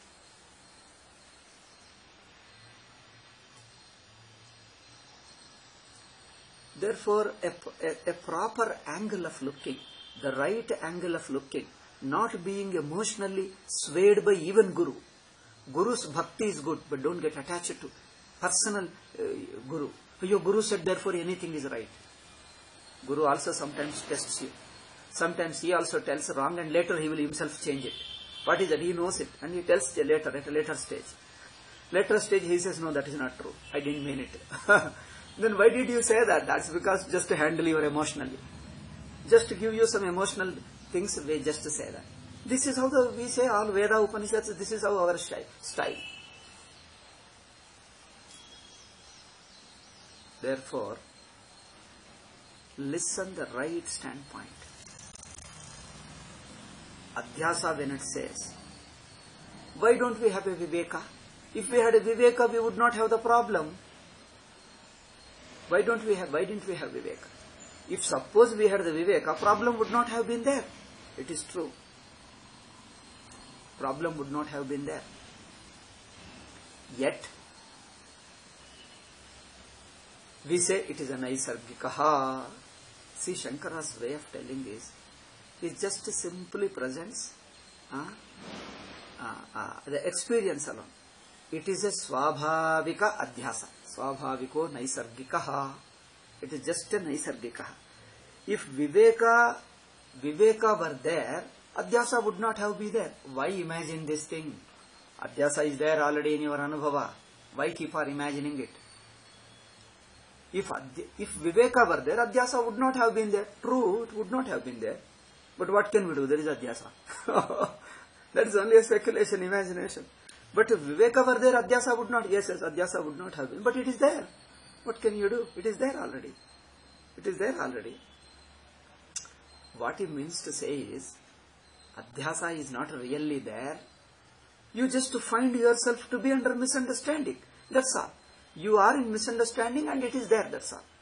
Therefore, a, a, a proper angle of looking, the right angle of looking, not being emotionally swayed by even Guru. Guru's bhakti is good, but don't get attached to personal uh, Guru. Your Guru said, therefore anything is right. Guru also sometimes tests you. Sometimes he also tells wrong and later he will himself change it. What is that? He knows it and he tells later, at a later stage. Later stage he says, no, that is not true. I didn't mean it. Then why did you say that? That's because just to handle you emotionally. Just to give you some emotional things, we just say that. This is how the, we say all Veda Upanishads, this is how our style. Therefore, listen the right standpoint. Adhyasa when it says, why don't we have a Viveka? If we had a Viveka, we would not have the problem. Why don't we have, why didn't we have Viveka? If suppose we had the Viveka, problem would not have been there. It is true. Problem would not have been there. Yet, we say it is a Naisargikaha. See, Shankara's way of telling is, he just simply presents uh, uh, uh, the experience alone. It is a Swabhavika Adhyasa. Swabhaviko Naisargikaha. It is just a Naisargikaha. If Viveka, Viveka were there, Adhyasa would not have been there. Why imagine this thing? Adhyasa is there already in your Anubhava. Why keep on imagining it? If, if Viveka were there, Adhyasa would not have been there. True, it would not have been there. But what can we do? There is Adhyasa. That is only a speculation, imagination. But if Viveka were there, Adhyasa would not. Yes, yes, Adhyasa would not have been. But it is there. What can you do? It is there already. It is there already. What he means to say is, Adhyasa is not really there. You just find yourself to be under misunderstanding. That's all. You are in misunderstanding and it is there. That's all.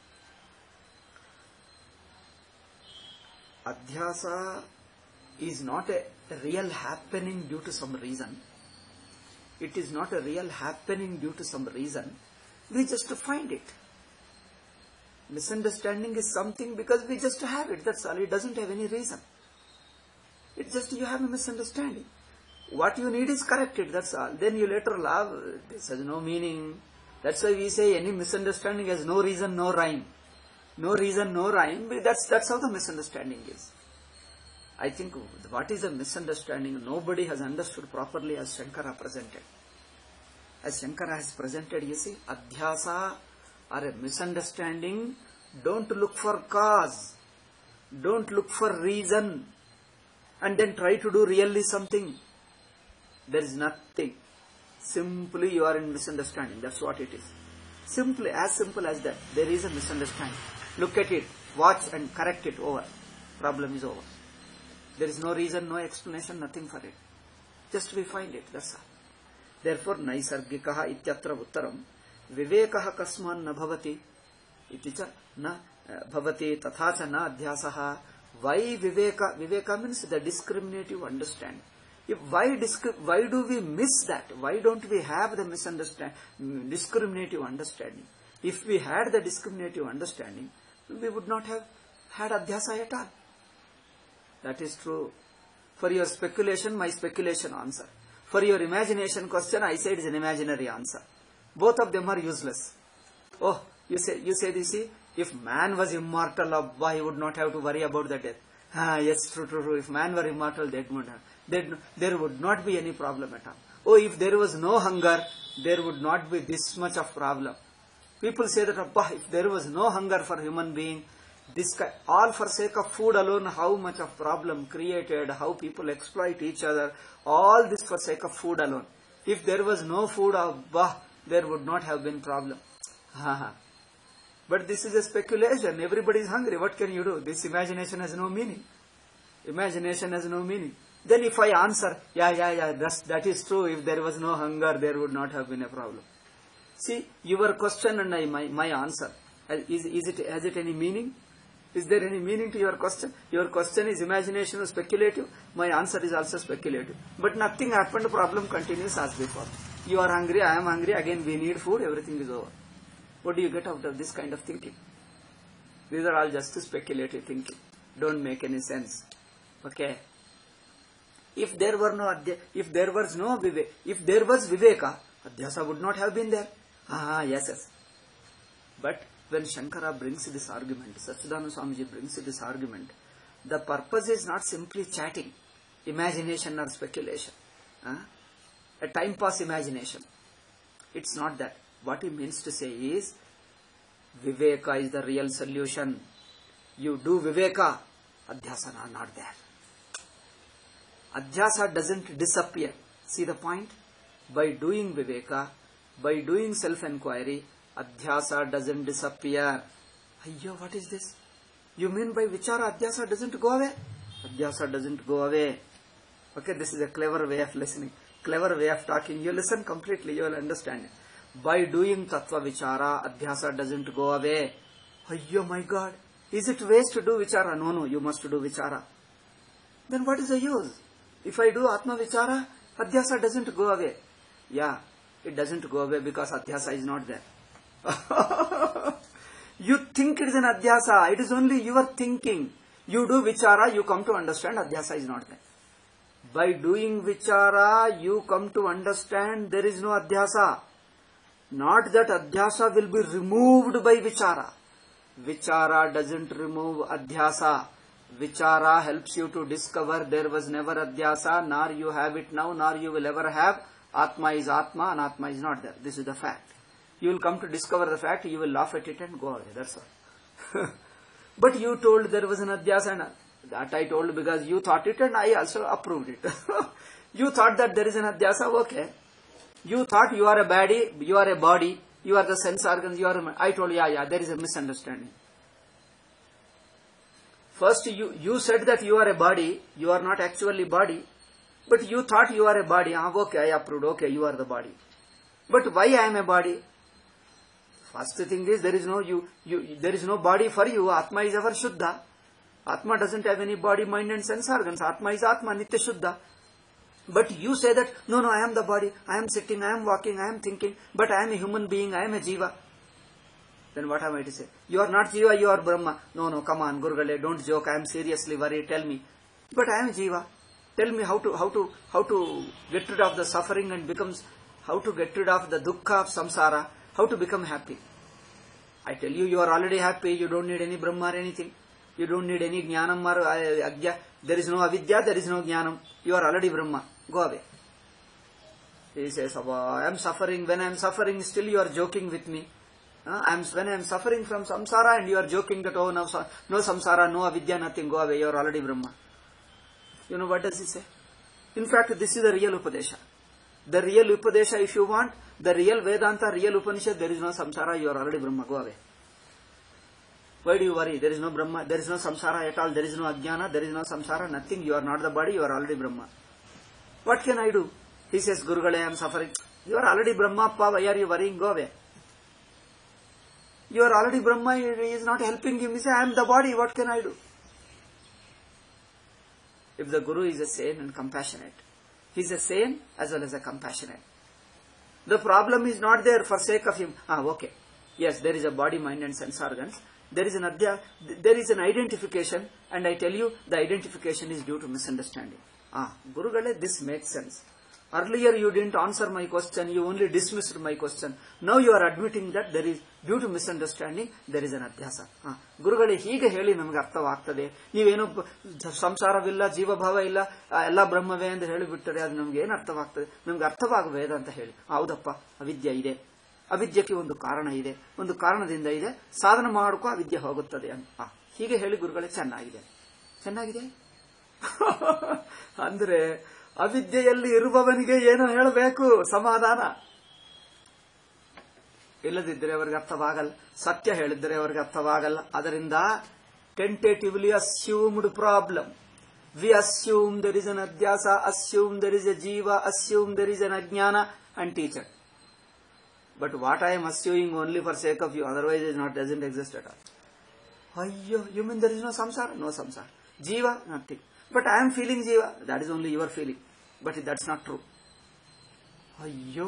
Adhyasa is not a real happening due to some reason. It is not a real happening due to some reason. We just find it. Misunderstanding is something because we just have it. That's all. It doesn't have any reason. It's just you have a misunderstanding. What you need is corrected. That's all. Then you later laugh. This has no meaning. That's why we say any misunderstanding has no reason, no rhyme. No reason, no rhyme. That's, that's how the misunderstanding is. I think what is a misunderstanding, nobody has understood properly as Shankara presented. As Shankara has presented, you see, Adhyasa or a misunderstanding, don't look for cause. Don't look for reason. And then try to do really something. There is nothing. Simply you are in misunderstanding. That's what it is. Simply, as simple as that. There is a misunderstanding. Look at it, watch and correct it, over. Problem is over. There is no reason, no explanation, nothing for it. Just we find it, that's all. Therefore, Naisargikaha ityatra uttaram vivekaha kasman na bhavati iti cha na bhavati tatha cha na adhyasaha. Why viveka? Viveka means the discriminative understanding. If why, why do we miss that? Why don't we have the misunderstand, discriminative understanding? If we had the discriminative understanding, we would not have had adhyasa at all. That is true. For your speculation, my speculation answer. For your imagination question, I say it is an imaginary answer. Both of them are useless. Oh, you say, you say this, see, if man was immortal, Abba, he would not have to worry about the death. Ah, yes, true, true, true. If man were immortal, that would have, there would not be any problem at all. oh, if there was no hunger, there would not be this much of problem. People say that, Abba, if there was no hunger for human being, this kind, all for sake of food alone, how much of problem created, how people exploit each other, all this for sake of food alone. If there was no food, Abba, there would not have been problem. But this is a speculation. Everybody is hungry. What can you do? This imagination has no meaning. Imagination has no meaning. Then if I answer, yeah, yeah, yeah, that's, that is true. If there was no hunger, there would not have been a problem. See, your question and I, my, my answer, is, is it, has it any meaning? Is there any meaning to your question? Your question is imagination or speculative. My answer is also speculative. But nothing happened, the problem continues as before. You are hungry, I am hungry, again we need food, everything is over. What do you get out of this kind of thinking? These are all just speculative thinking. Don't make any sense. Okay? If there were no, if there was no viveka, if there was viveka, adhyasa would not have been there. Ah, yes, yes. But when Shankara brings this argument, Sachidananda Swamiji brings this argument, the purpose is not simply chatting, imagination or speculation, huh? a time pass imagination. It's not that. What he means to say is, viveka is the real solution. You do viveka, adhyasa are not there. Adhyasa doesn't disappear. See the point? By doing viveka, by doing self-enquiry, adhyasa doesn't disappear. Ayyo, what is this? You mean by vichara, adhyasa doesn't go away? Adhyasa doesn't go away. Okay, this is a clever way of listening, clever way of talking. You listen completely, you will understand it. By doing tattva vichara, adhyasa doesn't go away. Ayyo, my God, is it waste to do vichara? No, no, you must do vichara. Then what is the use? If I do atma vichara, adhyasa doesn't go away. Yeah, it doesn't go away because adhyasa is not there. You think it is an adhyasa, it is only your thinking. You do vichara, you come to understand adhyasa is not there. By doing vichara, you come to understand there is no adhyasa. Not that adhyasa will be removed by vichara. Vichara doesn't remove adhyasa. Vichara helps you to discover there was never adhyasa, nor you have it now, nor you will ever have. Atma is Atma and Atma is not there. This is the fact. You will come to discover the fact, you will laugh at it and go away. That's all. But you told there was an adhyasa, and that I told because you thought it and I also approved it. You thought that there is an adhyasa, okay. You thought you are a body, you are a body, you are the sense organs, you are a, I told you, yeah, yeah, there is a misunderstanding. First you, you said that you are a body, you are not actually body, but you thought you are a body. Ah, okay, I approved, okay, you are the body. But why I am a body? First thing is, there is no you, you, there is no body for you. Atma is ever Shuddha. Atma doesn't have any body, mind and sense organs. Atma is Atma, Nitya Shuddha. But you say that, no, no, I am the body, I am sitting, I am walking, I am thinking, but I am a human being, I am a Jiva. Then what am I to say? You are not Jiva, you are Brahma. No, no, come on, Gurugale, don't joke, I am seriously worried, tell me. But I am Jiva. Tell me how to, how to, how to get rid of the suffering and becomes, how to get rid of the dukkha of samsara, how to become happy. I tell you, you are already happy, you don't need any Brahma or anything. You don't need any Jnanam or Agya. There is no Avidya, there is no Jnanam. You are already Brahma. Go away. He says, oh, I am suffering. When I am suffering, still you are joking with me. Uh, I am, when I am suffering from samsara and you are joking that, oh, no, no samsara, no Avidya, nothing, go away. You are already Brahma. You know what does he say? In fact, this is the real Upadesha. The real Upadesha, if you want, the real Vedanta, real Upanishad, there is no samsara, you are already Brahma. Go away. Why do you worry? There is no Brahma, there is no samsara at all, there is no Ajnana, there is no samsara, nothing. You are not the body, you are already Brahma. What can I do? He says, Gurugale, I am suffering. You are already Brahma, Pa, why are you worrying? Go away. You are already Brahma, he is not helping him. He says, I am the body, what can I do? If the Guru is a sane and compassionate, he is a sane as well as a compassionate. The problem is not there for sake of him. Ah, okay. Yes, there is a body, mind and sense organs. There is an adya, there is an identification, and I tell you, the identification is due to misunderstanding. Ah, Gurugale, this makes sense. Earlier you didn't answer my question, you only dismissed my question. Now you are admitting that there is, due to misunderstanding, there is an adhyasa. ಗುರುಗಳೇ ಹೀಗೆ ಹೇಳಿ ನಮಗೆ ಅರ್ಥವಾಗ್ತದೆ. ನೀವೇನು ಸಂಸಾರವಿಲ್ಲ, ಜೀವಭಾವ ಇಲ್ಲ, ಎಲ್ಲ ಬ್ರಹ್ಮವೇ ಎಂದು ಹೇಳಿಬಿಟ್ಟರೆ ಅದು ನಮ್ಗೆ ಏನು ಅರ್ಥವಾಗ್ತದೆ? ನಮ್ಗೆ ಅರ್ಥವಾಗಬೇಡ ಅಂತ ಹೇಳಿ. ಹೌದಪ್ಪ, ಅವಿದ್ಯೆ ಇದೆ, ಅವಿದ್ಯೆಗೆ ಒಂದು ಕಾರಣ ಇದೆ, ಒಂದು ಕಾರಣದಿಂದ ಇದೆ, ಸಾಧನ ಮಾಡ್ಕೋ ಅವಿದ್ಯೆ ಹೋಗುತ್ತದೆ ಅಂತ ಹೀಗೆ ಹೇಳಿ ಗುರುಗಳೇ ಚೆನ್ನಾಗಿದೆ, ಚೆನ್ನಾಗಿದೆ ಅಂದ್ರೆ ಅವಿದ್ಯೆಯಲ್ಲಿ ಇರುವವನಿಗೆ ಏನು ಹೇಳಬೇಕು? ಸಮಾಧಾನ. ಇಲ್ಲದಿದ್ದರೆ ಅವರಿಗೆ ಅರ್ಥವಾಗಲ್ಲ, ಸತ್ಯ ಹೇಳಿದ್ದರೆ ಅವರಿಗೆ ಅರ್ಥವಾಗಲ್ಲ. ಅದರಿಂದ tentatively assumed problem. We assume there is an ಅಧ್ಯಾಸ, ಅಸ್ಯೂಮ್ ದರ್ ಇಸ್ ಎ ಜೀವ, ಅಸ್ಯೂಮ್ ದರ್ ಇಸ್ ಅನ್ ಅಜ್ಞಾನ and teacher. But what I am assuming only for sake of you, otherwise is not doesn't exist at all. ಅಯ್ಯೋ, you mean there is no ಸಂಸಾರ? No ಸಂಸಾರ. ಜೀವ? Nothing. But I am feeling ಜೀವ. That is only your feeling, but that's not true. ಅಯ್ಯೋ,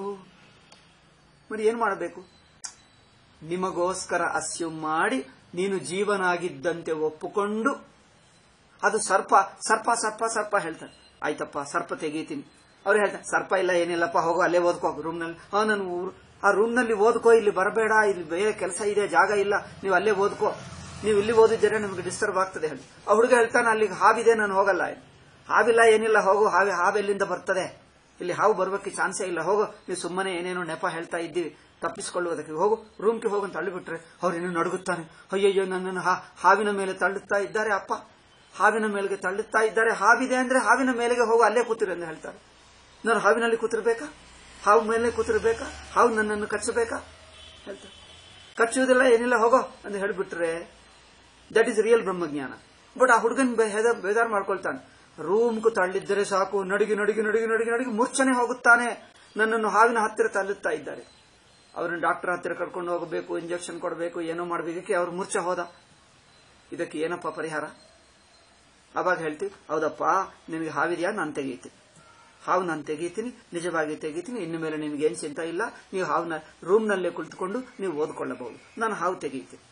మరి ಏನ್ ಮಾಡಬೇಕು? ನಿಮಗೋಸ್ಕರ ಅಸ್ಯೂಮ್ ಮಾಡಿ ನೀನು ಜೀವನಾಗಿದ್ದಂತೆ ಒಪ್ಪುಕೊಂಡು, ಅದು ಸರ್ಪ ಸರ್ಪ ಸರ್ಪ ಸರ್ಪ ಹೇಳ್ತಾರೆ. ಆಯ್ತಪ್ಪ, ಸರ್ಪ ತೆಗೀತೀನಿ. ಅವ್ರು ಹೇಳ್ತಾರೆ ಸರ್ಪ ಇಲ್ಲ, ಏನಿಲ್ಲಪ್ಪ, ಹೋಗೋ ಅಲ್ಲೇ ಓದ್ಕೋ ರೂಮ್ನಲ್ಲಿ. ಹಾ, ನಾನು ಆ ರೂಮ್ನಲ್ಲಿ ಓದ್ಕೋ, ಇಲ್ಲಿ ಬರಬೇಡ, ಇಲ್ಲಿ ಬೇರೆ ಕೆಲಸ ಇದೆ, ಜಾಗ ಇಲ್ಲ, ನೀವು ಅಲ್ಲೇ ಓದ್ಕೋ, ನೀವು ಇಲ್ಲಿ ಓದಿದ್ದರೆ ನಮಗೆ ಡಿಸ್ಟರ್ಬ್ ಆಗ್ತದೆ ಹೇಳಿ. ಆ ಹುಡುಗ ಹೇಳ್ತಾನೆ ಅಲ್ಲಿಗೆ ಹಾವಿದೆ, ನಾನು ಹೋಗಲ್ಲ. ಹಾವಿಲ್ಲ, ಏನಿಲ್ಲ, ಹೋಗು. ಹಾವಿ ಹಾವೆಲ್ಲಿಂದ ಬರ್ತದೆ? ಇಲ್ಲಿ ಹಾವು ಬರಬೇಕು ಚಾನ್ಸೇ ಇಲ್ಲ, ಹೋಗು. ನೀವು ಸುಮ್ಮನೆ ಏನೇನೋ ನೆಪ ಹೇಳ್ತಾ ಇದ್ದೀವಿ ತಪ್ಪಿಸಿಕೊಳ್ಳುವುದಕ್ಕೆ, ಹೋಗು, ರೂಮ್ಗೆ ಹೋಗಂತ ತಳ್ಳಿಬಿಟ್ರೆ ಅವ್ರೇನೋ ನಡುಗುತ್ತಾನೆ. ಅಯ್ಯಯ್ಯೋ, ನನ್ನನ್ನು ಹಾವಿನ ಮೇಲೆ ತಳ್ಳುತ್ತಾ ಇದ್ದಾರೆ ಅಪ್ಪ, ಹಾವಿನ ಮೇಲೆಗೆ ತಳ್ಳುತ್ತಾ ಇದ್ದಾರೆ. ಹಾವಿದೆ ಅಂದ್ರೆ ಹಾವಿನ ಮೇಲೆಗೆ ಹೋಗು, ಅಲ್ಲೇ ಕೂತಿರು ಅಂತ ಹೇಳ್ತಾರೆ. ನಾನು ಹಾವಿನಲ್ಲಿ ಕೂತಿರ್ಬೇಕಾ? ಹಾವು ಮೇಲೆ ಕೂತಿರ್ಬೇಕಾ? ಹಾವು ನನ್ನನ್ನು ಕಚ್ಚಬೇಕಾ? ಹೇಳ್ತಾರೆ. ಕಚ್ಚುವುದಿಲ್ಲ, ಏನಿಲ್ಲ, ಹೋಗೋ ಅಂತ ಹೇಳಿಬಿಟ್ರೆ ದಟ್ ಈಸ್ ರಿಯಲ್ ಬ್ರಹ್ಮಜ್ಞಾನ. ಬಟ್ ಆ ಹುಡುಗನ್ ಬೇಜಾರು ಮಾಡ್ಕೊಳ್ತಾನೆ. ರೂಮ್ಗೂ ತಳ್ಳಿದ್ದರೆ ಸಾಕು, ನಡುಗಿ ನಡುಗಿ ನಡುಗಿ ನಡುಗಿ ನಡುಗಿ ಮೂರ್ಛನೆ ಹೋಗುತ್ತಾನೆ. ನನ್ನನ್ನು ಹಾವಿನ ಹತ್ತಿರ ತಳ್ಳುತ್ತಾ ಇದ್ದಾರೆ. ಅವ್ರನ್ನ ಡಾಕ್ಟರ್ ಹತ್ತಿರ ಕರ್ಕೊಂಡು ಹೋಗಬೇಕು, ಇಂಜೆಕ್ಷನ್ ಕೊಡಬೇಕು, ಏನೋ ಮಾಡಬೇಕಕ್ಕೆ ಅವ್ರು ಮೂರ್ಛೆ ಹೋದ. ಇದಕ್ಕೆ ಏನಪ್ಪ ಪರಿಹಾರ? ಅವಾಗ ಹೇಳ್ತೀವಿ, ಹೌದಪ್ಪ, ನಿನಗೆ ಹಾವಿದೆಯಾ? ನಾನು ತೆಗೀತೀನಿ, ಹಾವು ನಾನು ತೆಗೀತೀನಿ, ನಿಜವಾಗಿ ತೆಗೀತೀನಿ. ಇನ್ನು ಮೇಲೆ ನಿಮ್ಗೇನು ಚಿಂತೆ ಇಲ್ಲ, ನೀವು ಹಾವಿನ ರೂಮ್ನಲ್ಲೇ ಕುಳಿತುಕೊಂಡು ನೀವು ಓದ್ಕೊಳ್ಳಬಹುದು, ನಾನು ಹಾವು ತೆಗೀತೀನಿ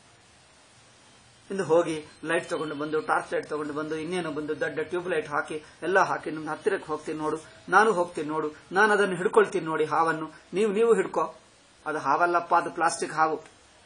ಎಂದು ಹೋಗಿ ಲೈಟ್ ತಗೊಂಡು ಬಂದು, ಟಾರ್ಚ್ ಲೈಟ್ ತಗೊಂಡು ಬಂದು, ಇನ್ನೇನೋ ಬಂದು ದೊಡ್ಡ ಟ್ಯೂಬ್ ಲೈಟ್ ಹಾಕಿ ಎಲ್ಲ ಹಾಕಿ ನಿಮ್ಮ ಹತ್ತಿರಕ್ಕೆ ಹೋಗ್ತೀನಿ ನೋಡು, ನಾನು ಹೋಗ್ತೀನಿ ನೋಡು, ನಾನು ಅದನ್ನು ಹಿಡ್ಕೊಳ್ತೀನಿ ನೋಡಿ ಹಾವನ್ನು, ನೀವು ನೀವು ಹಿಡ್ಕೋ. ಅದು ಹಾವಲ್ಲಪ್ಪ, ಅದು ಪ್ಲಾಸ್ಟಿಕ್ ಹಾವು.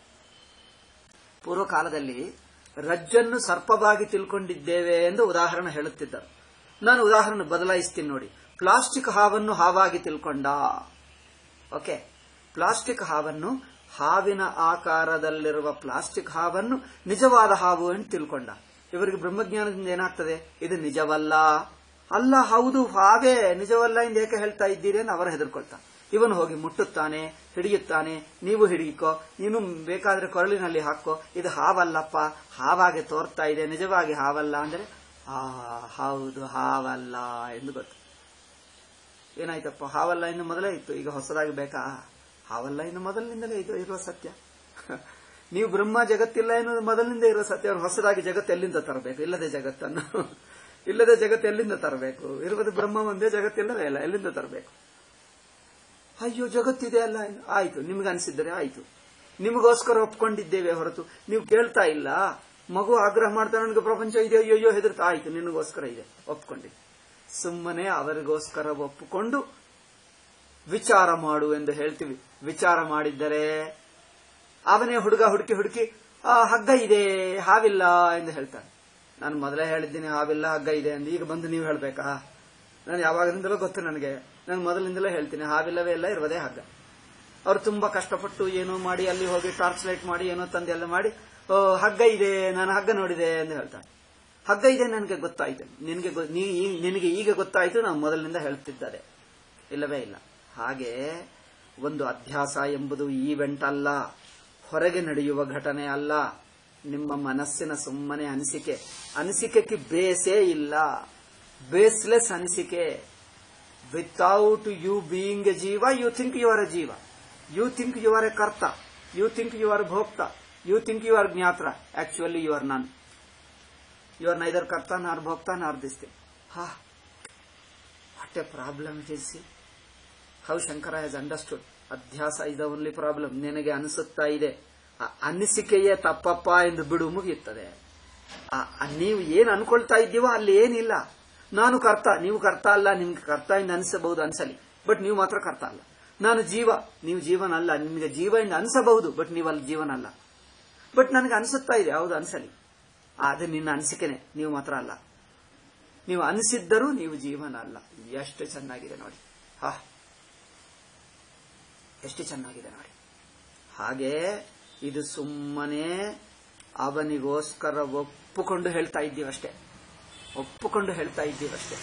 ಪೂರ್ವ ಕಾಲದಲ್ಲಿ ರಜ್ಜನ್ನು ಸರ್ಪವಾಗಿ ತಿಳ್ಕೊಂಡಿದ್ದೇವೆ ಎಂದು ಉದಾಹರಣೆ ಹೇಳುತ್ತಿದ್ದರು. ನಾನು ಉದಾಹರಣೆ ಬದಲಾಯಿಸ್ತೀನಿ ನೋಡಿ. ಪ್ಲಾಸ್ಟಿಕ್ ಹಾವನ್ನು ಹಾವಾಗಿ ತಿಳ್ಕೊಂಡ. ಓಕೆ, ಪ್ಲಾಸ್ಟಿಕ್ ಹಾವನ್ನು, ಹಾವಿನ ಆಕಾರದಲ್ಲಿರುವ ಪ್ಲಾಸ್ಟಿಕ್ ಹಾವನ್ನು ನಿಜವಾದ ಹಾವು ಎಂದು ತಿಳ್ಕೊಂಡ. ಇವರಿಗೆ ಬ್ರಹ್ಮಜ್ಞಾನದಿಂದ ಏನಾಗ್ತದೆ? ಇದು ನಿಜವಲ್ಲ. ಅಲ್ಲ, ಹೌದು, ಹಾವೇ, ನಿಜವಲ್ಲ ಎಂದು ಏಕೆ ಹೇಳ್ತಾ ಇದ್ದೀರಿ ಅಂತ ಅವರು ಹೆದರ್ಕೊಳ್ತಾನೆ. ಇವನು ಹೋಗಿ ಮುಟ್ಟುತ್ತಾನೆ, ಹಿಡಿಯುತ್ತಾನೆ. ನೀವು ಹಿಡಿಯಿಕೋ, ನೀನು ಬೇಕಾದ್ರೆ ಕೊರಳಿನಲ್ಲಿ ಹಾಕೋ, ಇದು ಹಾವಲ್ಲಪ್ಪ, ಹಾವಾಗಿ ತೋರ್ತಾ ಇದೆ, ನಿಜವಾಗಿ ಹಾವಲ್ಲ ಅಂದ್ರೆ ಆ ಹೌದು ಹಾವಲ್ಲ ಎಂದು ಗೊತ್ತು. ಏನಾಯ್ತಪ್ಪ, ಹಾವಲ್ಲ ಇನ್ನು ಮೊದಲೇ ಇತ್ತು, ಈಗ ಹೊಸದಾಗಿ ಬೇಕಾ? ಹಾವಲ್ಲ ಇನ್ನು ಮೊದಲಿನಿಂದಲೇ ಇದು ಇರುವ ಸತ್ಯ. ನೀವು ಬ್ರಹ್ಮ ಜಗತ್ತಿಲ್ಲ ಎನ್ನುವುದು ಮೊದಲಿನಿಂದ ಇರುವ ಸತ್ಯ. ಅವನು ಹೊಸದಾಗಿ ಜಗತ್ತು ಎಲ್ಲಿಂದ ತರಬೇಕು? ಇಲ್ಲದೆ ಜಗತ್ತನ್ನು ಇಲ್ಲದೆ ಜಗತ್ತು ಎಲ್ಲಿಂದ ತರಬೇಕು? ಇರುವುದು ಬ್ರಹ್ಮ ಒಂದೇ, ಜಗತ್ತಿಲ್ಲವೇ ಇಲ್ಲ, ಎಲ್ಲಿಂದ ತರಬೇಕು? ಅಯ್ಯೋ, ಜಗತ್ತಿದೆ ಅಲ್ಲ, ಆಯ್ತು, ನಿಮ್ಗೆ ಅನಿಸಿದರೆ ಆಯ್ತು, ನಿಮಗೋಸ್ಕರ ಒಪ್ಕೊಂಡಿದ್ದೇವೆ ಹೊರತು ನೀವು ಕೇಳ್ತಾ ಇಲ್ಲ. ಮಗು ಆಗ್ರಹ ಮಾಡ್ತಾ ನನಗೆ ಪ್ರಪಂಚ ಇದೆ, ಅಯ್ಯೋ ಹೆದರ್ತಾ, ಆಯ್ತು, ನಿನಗೋಸ್ಕರ ಇದೆ, ಒಪ್ಕೊಂಡಿದ್ದೆ. ಸುಮ್ಮನೆ ಅವರಿಗೋಸ್ಕರ ಒಪ್ಪಿಕೊಂಡು ವಿಚಾರ ಮಾಡು ಎಂದು ಹೇಳ್ತೀವಿ. ವಿಚಾರ ಮಾಡಿದ್ದರೆ ಅವನೇ ಹುಡುಗ ಹುಡುಕಿ ಹುಡುಕಿ ಆ ಹಗ್ಗ ಇದೆ, ಹಾವಿಲ್ಲ ಎಂದು ಹೇಳ್ತಾನೆ. ನಾನು ಮೊದಲೇ ಹೇಳಿದ್ದೀನಿ ಹಾವಿಲ್ಲ, ಹಗ್ಗ ಇದೆ ಎಂದು. ಈಗ ಬಂದು ನೀವು ಹೇಳ್ಬೇಕಾ? ನಾನು ಯಾವಾಗದಿಂದಲೂ ಗೊತ್ತು ನನಗೆ, ನಾನು ಮೊದಲಿಂದಲೇ ಹೇಳ್ತೀನಿ ಹಾವಿಲ್ಲವೇ ಇಲ್ಲ, ಇರುವುದೇ ಹಗ್ಗ. ಅವರು ತುಂಬಾ ಕಷ್ಟಪಟ್ಟು ಏನೋ ಮಾಡಿ ಅಲ್ಲಿ ಹೋಗಿ ಟಾರ್ಚ್ ಲೈಟ್ ಮಾಡಿ ಏನೋ ತಂದೆ ಎಲ್ಲ ಮಾಡಿ ಹಗ್ಗ ಇದೆ, ನಾನು ಹಗ್ಗ ನೋಡಿದೆ ಎಂದು ಹೇಳ್ತಾನೆ. ಹಗ್ಗ ಇದೆ ನನಗೆ ಗೊತ್ತಾಯ್ತು, ನಿನಗೆ ನಿನಗೆ ಈಗ ಗೊತ್ತಾಯ್ತು, ನಾವು ಮೊದಲಿನಿಂದ ಹೇಳ್ತಿದ್ದಾರೆ. ಇಲ್ಲವೇ ಇಲ್ಲ. ಹಾಗೆ ಒಂದು ಅಧ್ಯಾಸ ಎಂಬುದು ಈವೆಂಟ್ ಅಲ್ಲ, ಹೊರಗೆ ನಡೆಯುವ ಘಟನೆ ಅಲ್ಲ. ನಿಮ್ಮ ಮನಸ್ಸಿನ ಸುಮ್ಮನೆ ಅನಿಸಿಕೆ. ಅನಿಸಿಕೆಗೆ ಬೇಸೇ ಇಲ್ಲ, ಬೇಸ್ಲೆಸ್ ಅನಿಸಿಕೆ. ವಿತೌಟ್ ಯು ಬೀಯಿಂಗ್ ಎ ಜೀವ, you think you are a ಜೀವ, you think you are a ಕರ್ತ, ಯು ಥಿಂಕ್ ಯು ಆರ್ ಭೋಕ್ತ, ಯು ಥಿಂಕ್ ಯು ಆರ್ ಜ್ಞಾತ್ರ. Actually you are none. You are neither ಕರ್ತ ನಾರ್ ಭೋಕ್ತ nor this thing. ಹಾ, what a problem it is. How Shankara has understood. ಅಧ್ಯಾಸ is the only problem. ನಿನಗೆ ಅನಿಸುತ್ತಾ ಇದೆ, ಅನಿಸಿಕೆಯೇ ತಪ್ಪಪ್ಪ ಎಂದು ಬಿಡು, ಮುಗಿಯುತ್ತದೆ. ನೀವು ಏನು ಅನ್ಕೊಳ್ತಾ ಇದ್ದೀವೋ ಅಲ್ಲಿ ಏನಿಲ್ಲ. ನಾನು ಕರ್ತ, ನೀವು ಕರ್ತ ಅಲ್ಲ, ನಿಮ್ಗೆ ಕರ್ತ ಎಂದು ಅನಿಸಬಹುದು, ಅನ್ಸಲಿ. ಬಟ್ ನೀವು ಮಾತ್ರ ಕರ್ತ ಅಲ್ಲ. ನಾನು ಜೀವ, ನೀವು ಜೀವನ ಅಲ್ಲ. ನಿಮಗೆ ಜೀವ ಎಂದು ಅನ್ಸಬಹುದು, ಬಟ್ ನೀವಲ್ಲಿ ಜೀವನ ಅಲ್ಲ. ಬಟ್ ನನಗೆ ಅನ್ಸುತ್ತಾ ಇದೆ, ಯಾವುದು ಅನ್ಸಲಿ, ಅದು ನಿನ್ನ ಅನಿಸಿಕೆನೆ, ನೀವು ಮಾತ್ರ ಅಲ್ಲ. ನೀವು ಅನಿಸಿದ್ದರೂ ನೀವು ಜೀವನ ಅಲ್ಲ. ಎಷ್ಟು ಚೆನ್ನಾಗಿದೆ ನೋಡಿ, ಹಾ ಎಷ್ಟು ಚೆನ್ನಾಗಿದೆ ನೋಡಿ. ಹಾಗೆ ಇದು ಸುಮ್ಮನೆ ಅವನಿಗೋಸ್ಕರ ಒಪ್ಪುಕೊಂಡು ಹೇಳ್ತಾ ಇದ್ದೀವಷ್ಟೇ, ಒಪ್ಪುಕೊಂಡು ಹೇಳ್ತಾ ಇದ್ದೀವಷ್ಟೇ,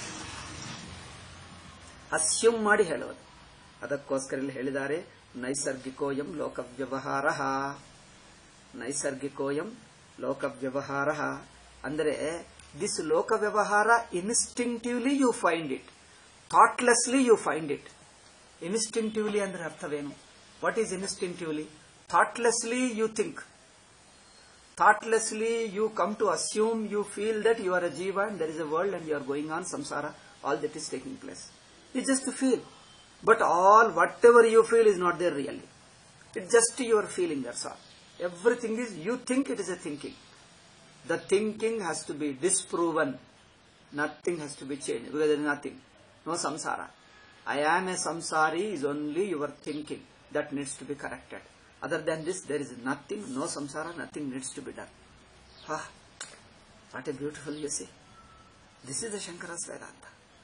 ಅಸ್ಯೂಮ್ ಮಾಡಿ ಹೇಳೋದು. ಅದಕ್ಕೋಸ್ಕರ ಇಲ್ಲಿ ಹೇಳಿದ್ದಾರೆ ನೈಸರ್ಗಿಕೋಯಂ ಲೋಕವ್ಯವಹಾರ. ನೈಸರ್ಗಿಕೋಯಂ ಲೋಕವ್ಯವಹಾರ ಅಂದರೆ ದಿಸ್ ಲೋಕ ವ್ಯವಹಾರ instinctively you find it, thoughtlessly you find it. Instinctively ಅಂದ್ರೆ ಅರ್ಥವೇನು? What is instinctively? Thoughtlessly you think, thoughtlessly you come to assume, you feel that you are a ಜೀವ and there is a world and you are going on ಸಂಸಾರ. All that is taking place. You just feel, but all whatever you feel is not there really. It's just your feeling, that's all. Everything is, you think it is a thinking. The thinking has to be disproven. Nothing has to be changed, because there is nothing. No samsara. I am a samsari is only your thinking. That needs to be corrected. Other than this, there is nothing, no samsara, nothing needs to be done. Ah, what a beautiful, you see. This is the Shankara's Vedanta.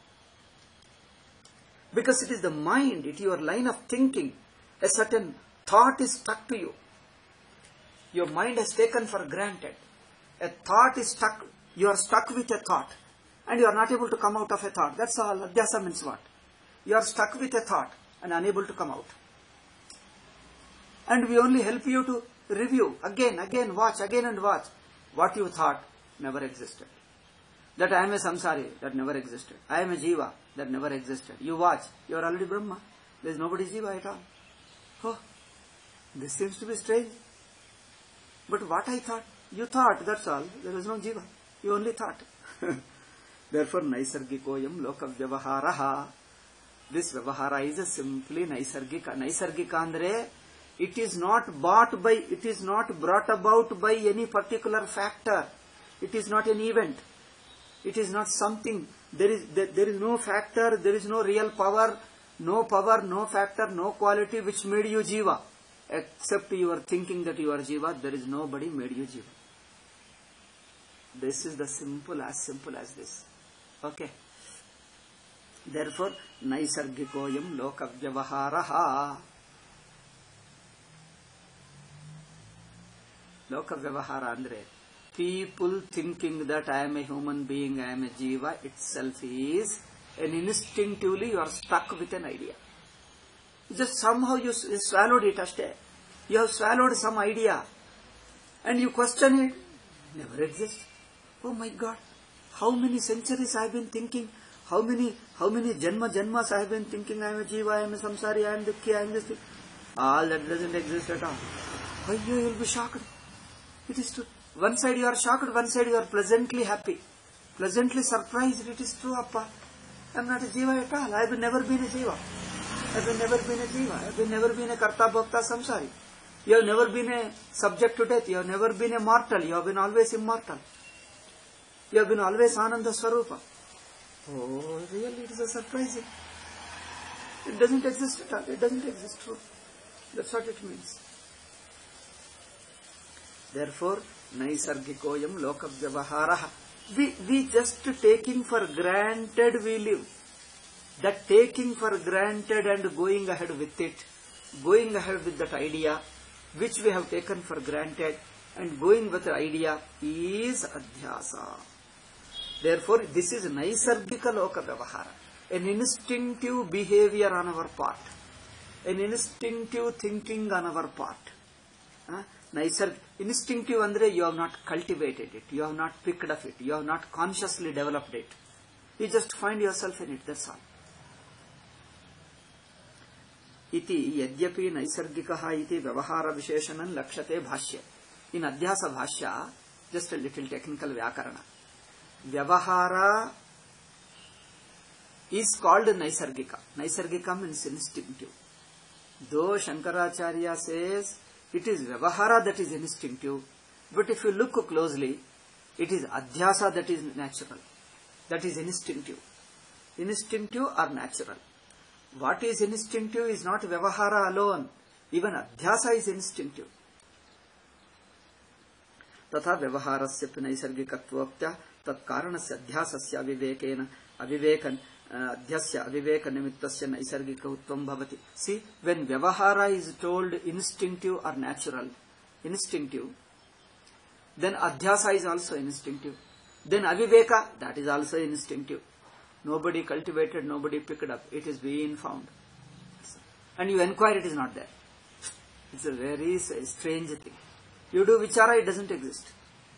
Because it is the mind, it is your line of thinking. A certain thought is stuck to you. Your mind has taken for granted. A thought is stuck, you are stuck with a thought. And you are not able to come out of a thought. That's all. Adhyasa means what? You are stuck with a thought and unable to come out. And we only help you to review, again, again, watch, again and watch. What you thought never existed. That I am a samsari, that never existed. I am a jiva, that never existed. You watch, you are already Brahma. There is nobody jiva at all. Oh, this seems to be strange. But what I thought, you thought, that's all. There is no jiva. You only thought. Therefore, naisargikoyam loka vyavaharaha. This vyavahara is a simply naisargika. Naisargika andre, it is not bought by, it is not brought about by any particular factor. It is not an event. It is not something, there is there, there is no factor, there is no real power, no power, no factor, no quality which made you jiva. Except you are thinking that you are jiva, there is nobody made you jiva. This is the simple, as simple as this. Okay. Therefore, naisargikoyam loka vyavaharaha. Loka vyavahara andre, people thinking that I am a human being, I am a jiva itself is, and instinctively you are stuck with an idea. Just somehow you swallowed it, ashte. You have swallowed some idea and you question it, never exists. Oh my God, how many centuries I have been thinking, how many, how many janma janmas I have been thinking I am a jiva, I am a samsari, I am dukhi, I am this thing. All that doesn't exist at all. Why you will be shocked? It is true. One side you are shocked, one side you are pleasantly happy, pleasantly surprised. It is true, Appa. I am not a jiva at all. I have never been a jiva. I have never been a jiva. I have never been a karta bhokta samsari. You have never been a subject to death. You have never been a mortal. You have been always immortal. You have been always Ananda Swarupa. Oh, really, it is a surprising. It doesn't exist at all. It doesn't exist true. That's what it means. Therefore, naisargikoyam loka vyavaharaha. We, we just taking for granted we live. That taking for granted and going ahead with it, going ahead with that idea which we have taken for granted and going with the idea is adhyasa. Therefore, this is naisargika loka vyavahara. An instinctive behavior on our part. An instinctive thinking on our part. Huh? Naisarg, instinctive andre you have not cultivated it, you have not picked up it, you have not consciously developed it. You just find yourself in it, that's all. Iti yadyapi naisargikaha iti vyavahara visheshanam lakshate bhashya. In adhyasa bhashya, just a little technical vyakarana. Vyavahara is called naisargika. Naisargika means instinctive. Though Shankaracharya says it is vyavahara that is instinctive, but if you look closely, it is adhyasa that is natural, that is instinctive. Instinctive or natural. what is instinctive is not vyavahara alone. Even adhyasa is instinctive. तथा व्यवहारस्य नैसर्गिकत्वोक्त्या तत्कारणस्य अध्यासस्य अविवेकेन अविवेकन अध्यस्य अविवेक निमित्तस्य नैसर्गिकत्वं भवति. See, when vyavahara is told instinctive or natural, instinctive, then adhyasa is also instinctive. Then aviveka, that is also instinctive. Nobody cultivated, nobody picked up. It is being found. And you inquire, it is not there. It's a very strange thing. You do vichara, it doesn't exist.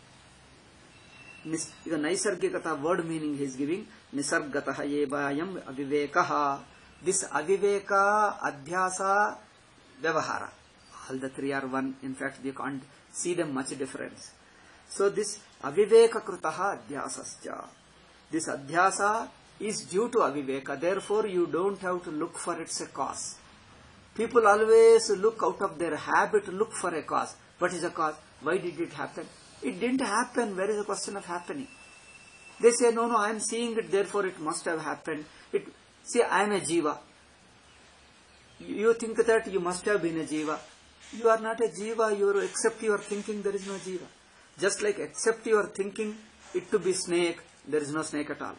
Nis, the naisargikata word meaning he is giving, nisargataha yevayam avivekaha. This aviveka, adhyasa, vyavahara. All the three are one. In fact, you can't see them much difference. So this aviveka krutaha adhyasascha. This adhyasa is due to aviveka. Therefore, you don't have to look for its a cause. People always look out of their habit to look for a cause. What is the cause? Why did it happen? It didn't happen. Where is the question of happening? They say, no, no, I am seeing it, therefore it must have happened. It, see, I am a jiva. You think that you must have been a jiva. You are not a jiva. You are, except you are thinking, there is no jiva. Just like except you are thinking it to be snake, there is no snake at all.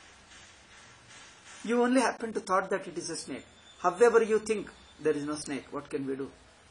You only happen to thought that it is a snake. However you think, there is no snake. What can we do?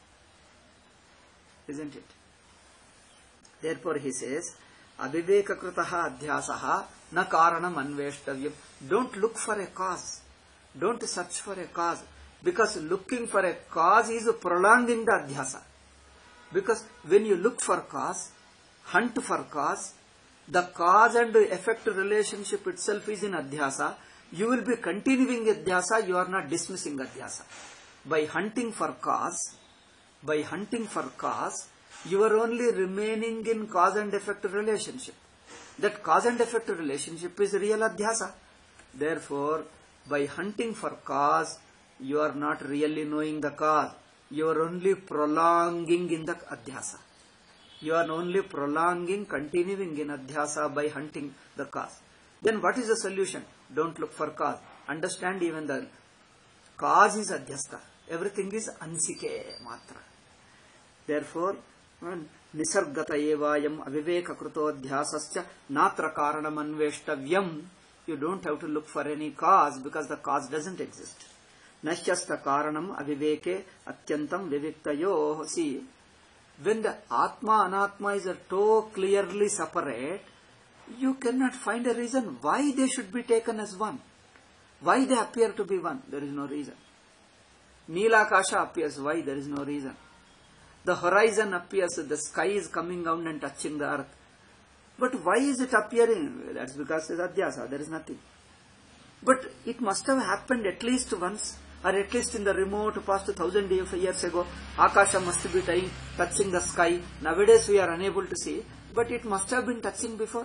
Isn't it? Therefore he says, aviveka krutaha adhyasaha na karanam anveshtavyam. Don't look for a cause. Don't search for a cause. Because looking for a cause is prolonging the adhyasa. Because when you look for cause, hunt for cause, the cause and effect relationship itself is in adhyasa. You will be continuing adhyasa, you are not dismissing adhyasa. By hunting for cause, by hunting for cause, you are only remaining in cause and effect relationship. That cause and effect relationship is real adhyasa. Therefore, by hunting for cause, you are not really knowing the cause. You are only prolonging in the adhyasa. You are only prolonging, continuing in adhyasa by hunting the cause. Then what is the solution? Don't look for cause. Understand even the cause is adhyasta. Everything is ansike matra. Therefore, nisargata evayam aviveka kruto adhyasascha natra karanam anveshtavyam. You don't have to look for any cause because the cause doesn't exist. Nasyasta karanam aviveke atyantam viviktayo. See, when the Atma Anatma is so clearly separate, you cannot find a reason why they should be taken as one. Why they appear to be one? There is no reason. Neelakasha appears. Why? There is no reason. The horizon appears. The sky is coming down and touching the earth. But why is it appearing? That's because it is adhyasa. There is nothing. But it must have happened at least once, or at least in the remote past thousand years ago. Akasha must be tying, touching the sky. Nowadays we are unable to see. But it must have been touching before.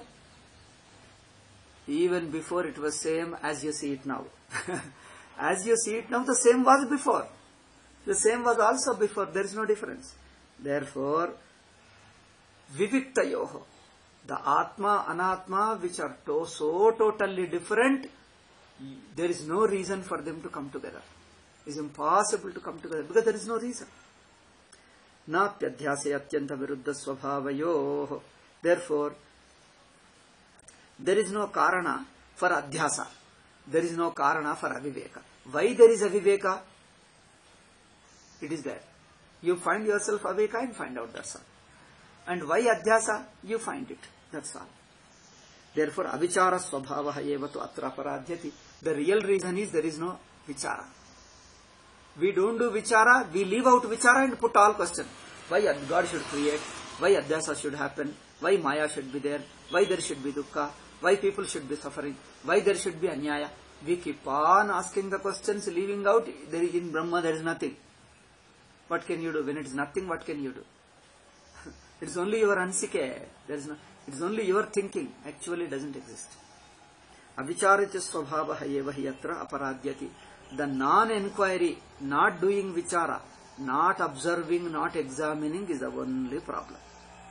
Even before it was same as you see it now. As you see it now, the same was before. The same was also before. There is no difference. Therefore, viviktayoho, the Atma, Anatma, which are to, so totally different, there is no reason for them to come together. It is impossible to come together because there is no reason. Napyadhyase atyanta viruddha svabhavayoh. Therefore, there is no karana for adhyasa. There is no karana for aviveka. Why there is aviveka? It is there. You find yourself aviveka and find out, that's all. And why adhyasa? You find it. That's all. Therefore, avichara svabhavaha evatu atra paradhyati. The real reason is there is no vichara. We don't do vichara, we leave out vichara and put all questions. Why God should create? Why adhyasa should happen? Why maya should be there? Why there should be dukkha? Why people should be suffering? Why there should be anyaya? We keep on asking the questions, leaving out. There is, in Brahma there is nothing. What can you do? When it is nothing, what can you do? It is only your ansike. There is no, it is only your thinking. Actually it doesn't exist. Avicharita svabhavaha eva hi atra aparadhyati. The non-enquiry, not doing vichara, not observing, not examining is the only problem.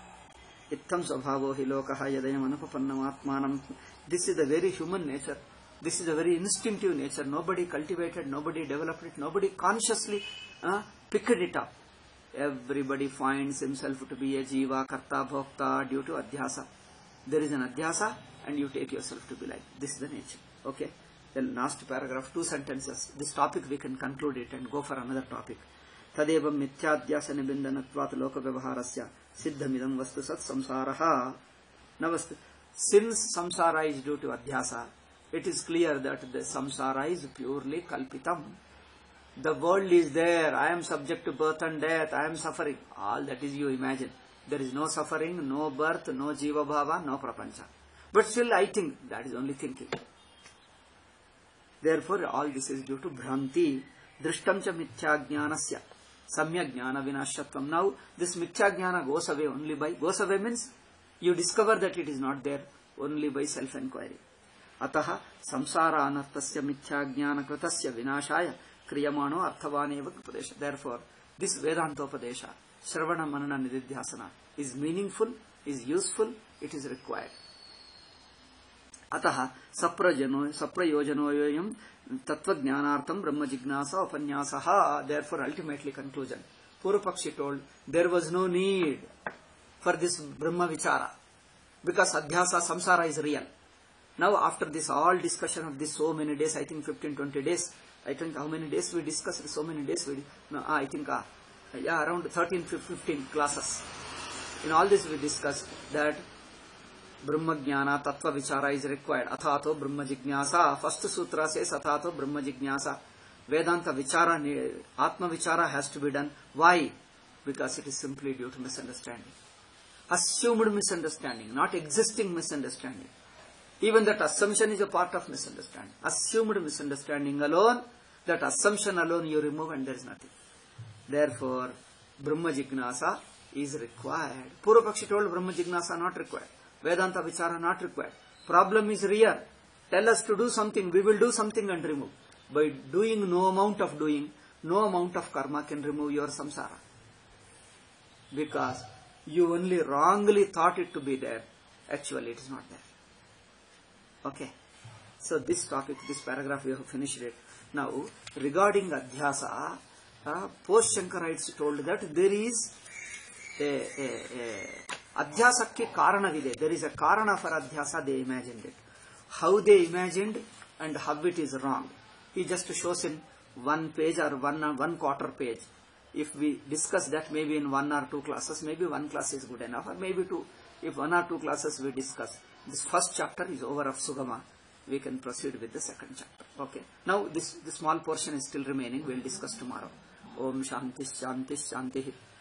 Ittam svabhavo hi lokaha yadayam anupapannam atmanam. This is the very human nature. This is a very instinctive nature. Nobody cultivated, nobody developed it, nobody consciously uh, picked it up. Everybody finds himself to be a jiva, karta, bhokta due to adhyasa. There is an adhyasa and you take yourself to be like. This is the nature. Okay. The last paragraph, two sentences. This topic we can conclude it and go for another topic. Tadevam mithyadhyasa nibindanatvat loka vyavaharasya siddhamidam vastu sat samsaraha. Now, since samsara is due to adhyasa, it is clear that the samsara is purely kalpitam. The world is there. I am subject to birth and death. I am suffering. All that is you imagine. There is no suffering, no birth, no jiva bhava, no prapancha. But still I think that is only thinking. Therefore, all this is due to bhranti. Drishtam cha mithya jnanasya samyak jnana vinashatvam. Now, this mithya jnana goes away only by, goes away means you discover that it is not there only by self-enquiry. Ataha samsara anartasya mithya jnana kritasya vinashaya kriyamano arthavaneva upadesha. Therefore, this Vedantopadesha, Shravana Manana Nididhyasana is meaningful, is useful, it is required. Ataha saprajano saprayojanoyam tattva-jnanartham brahma jignasa upanyasaha. Therefore, ultimately conclusion. Purvapakshi told there was no need for this Brahma Vichara because Adhyasa Samsara is real. Now, after this all discussion of this so many days, I think fifteen to twenty days, I think how many days we discussed, so many days we, no, I think uh, yeah, around thirteen to fifteen classes. In all this we discussed that Brahma Jnana Tattva Vichara is required. Athato Brahma Jignasa. First sutra says Athato Brahma Jignasa. Vedanta Vichara, Atma Vichara has to be done. Why? Because it is simply due to misunderstanding. Assumed misunderstanding, not existing misunderstanding. Even that assumption is a part of misunderstanding. Assumed misunderstanding alone, that assumption alone you remove and there is nothing. Therefore, Brahma Jignasa is required. Purvapakshi told Brahma Jignasa not required. Vedanta Vichara not required. Problem is real. Tell us to do something, we will do something and remove. By doing no amount of doing, no amount of karma can remove your samsara. Because you only wrongly thought it to be there. Actually, it is not there. Okay. So this topic, this paragraph, we have finished it. Now, regarding Adhyasa, uh, post-Shankarites told that there is a, a, a Adhyasa ke karanavide. There is a karana for Adhyasa, they imagined it. How they imagined and how it is wrong. He just shows in one page or one, one quarter page. If we discuss that maybe in one or two classes, maybe one class is good enough, or maybe two. If one or two classes we discuss. This first chapter is over of Sugama. We can proceed with the second chapter. Okay. Now this, this small portion is still remaining. We will discuss tomorrow. Om Shanti Shanti Shanti.